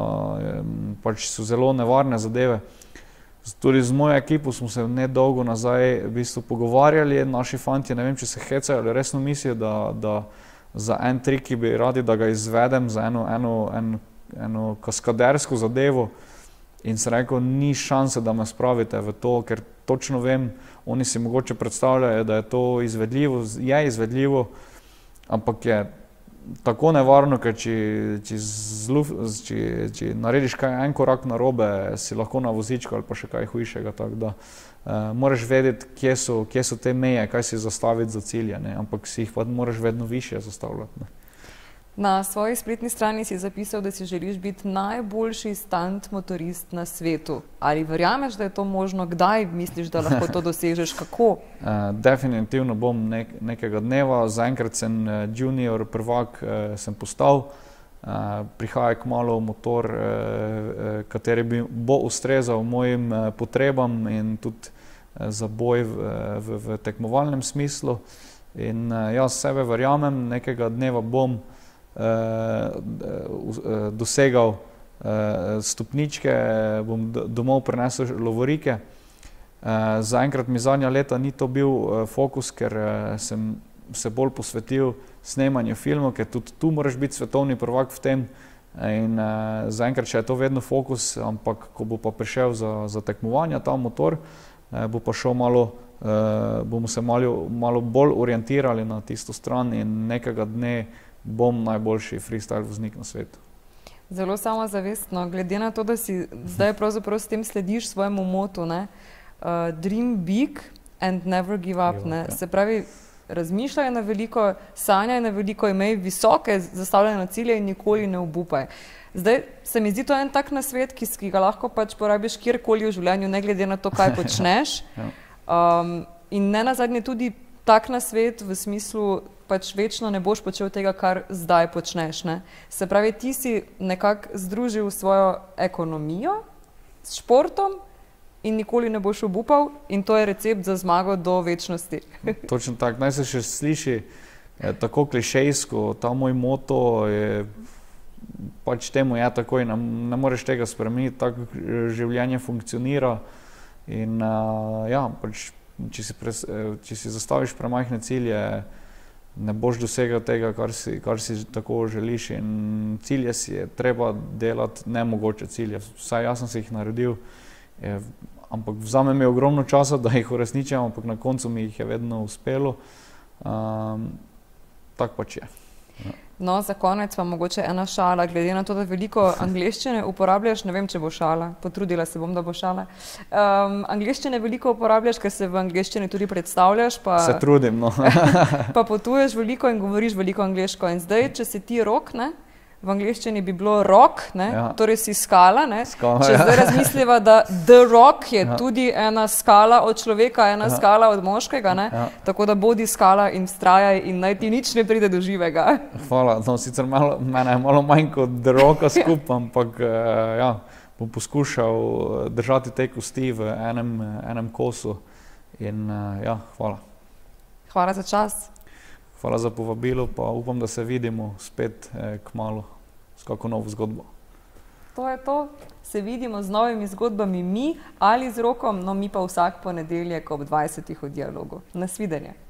pač so zelo nevarne zadeve. Tudi z mojo ekipo smo se nedolgo nazaj v bistvu pogovarjali, naši fantje, ne vem, če se hecajo ali resno mislijo, da, da za en trik, ki bi radi, da ga izvedem, za eno, eno, eno, eno kaskadersko zadevo In sem rekel, ni šanse, da me spravite v to, ker točno vem, oni si mogoče predstavljajo, da je to izvedljivo, je izvedljivo, ampak je tako nevarno, ker če, če, zlu, če, če narediš kaj en korak narobe, si lahko na vozičku ali pa še kaj hujšega, tako da uh, moraš vedeti, kje so, kje so te meje, kaj si zastaviti za cilje, ne? Ampak si jih pa moraš vedno više zastavljati. Ne? Na svoji spletni strani si zapisal, da si želiš biti najboljši stunt motorist na svetu. Ali verjameš, da je to možno? Kdaj misliš, da lahko to dosežeš? Kako? Uh, definitivno bom nek, nekega dneva. Zaenkrat sem uh, junior prvak, uh, sem postal. Uh, prihaja kmalu motor, uh, uh, kateri bi, bo ustrezal mojim uh, potrebam in tudi uh, za boj v, v, v tekmovalnem smislu. In uh, jaz sebe verjamem, nekega dneva bom Uh, uh, dosegal uh, stopničke, bom domov prinesel lovorike. Uh, zaenkrat mi zadnja leta ni to bil uh, fokus, ker uh, sem se bolj posvetil snemanju filmov, ker tudi tu moraš biti svetovni prvak v tem. In uh, zaenkrat še je to vedno fokus, ampak ko bo pa prišel za, za tekmovanja ta motor, uh, bo pa šel malo, uh, bomo se malo, malo bolj orientirali na tisto stran in nekega dne bom najboljši freestyle voznik na svetu. Zelo samozavestno, glede na to, da si zdaj pravzaprav s tem slediš svojemu motu, ne? Uh, dream big and never give up. Ne? Se pravi, razmišljaj na veliko, sanjaj na veliko, imej visoke zastavljene cilje in nikoli ne obupaj. Zdaj se mi zdi to en tak nasvet, ki, ki ga lahko pač porabiš kjerkoli v življenju, ne glede na to, kaj počneš. Um, in ne nazadnje tudi tak nasvet v smislu, pač večno ne boš počel tega, kar zdaj počneš. Ne? Se pravi, ti si nekako združil svojo ekonomijo s športom in nikoli ne boš obupal in to je recept za zmago do večnosti. Točno tako. Naj se še sliši eh, tako klišejsko, ta moj moto je, pač temu je tako in ne, ne moreš tega spremeniti, tako življenje funkcionira in uh, ja, pač če si, pres, če si zastaviš premajhne cilje, ne boš dosegal tega, kar si, kar si tako želiš in cilje si je treba delati nemogoče cilje. Vsaj jaz sem si jih naredil, je, ampak vzame mi ogromno časa, da jih uresničim, ampak na koncu mi jih je vedno uspelo. Um, tak pač je. Ja. No, za konec pa mogoče ena šala, glede na to, da veliko angleščine uporabljaš, ne vem, če bo šala, potrudila se bom, da bo šala. Um, angleščine veliko uporabljaš, ker se v angleščini tudi predstavljaš. Pa, se trudim, no. Pa potuješ veliko in govoriš veliko angleško. In zdaj, če si ti rock, ne, v angleščini bi bilo rock, ne, ja. Torej si skala, ne. Skala, če ja. Zdaj razmisliva, da the rock je ja. Tudi ena skala od človeka, ena ja. Skala od moškega, ne. Ja. Tako da bodi skala in vztrajaj in naj ti nič ne pride do živega. Hvala, no, sicer malo, mene je malo manj kot the rocka skup, ampak uh, ja, bom poskušal držati te kosti v enem, enem kosu in uh, ja, hvala. Hvala za čas. Hvala za povabilo, pa upam, da se vidimo spet eh, kmalu s kako novo zgodbo. To je to. Se vidimo z novimi zgodbami mi ali z Rokom, no mi pa vsak ponedeljek ob dvajsetih v Dialogu. Nasvidenje.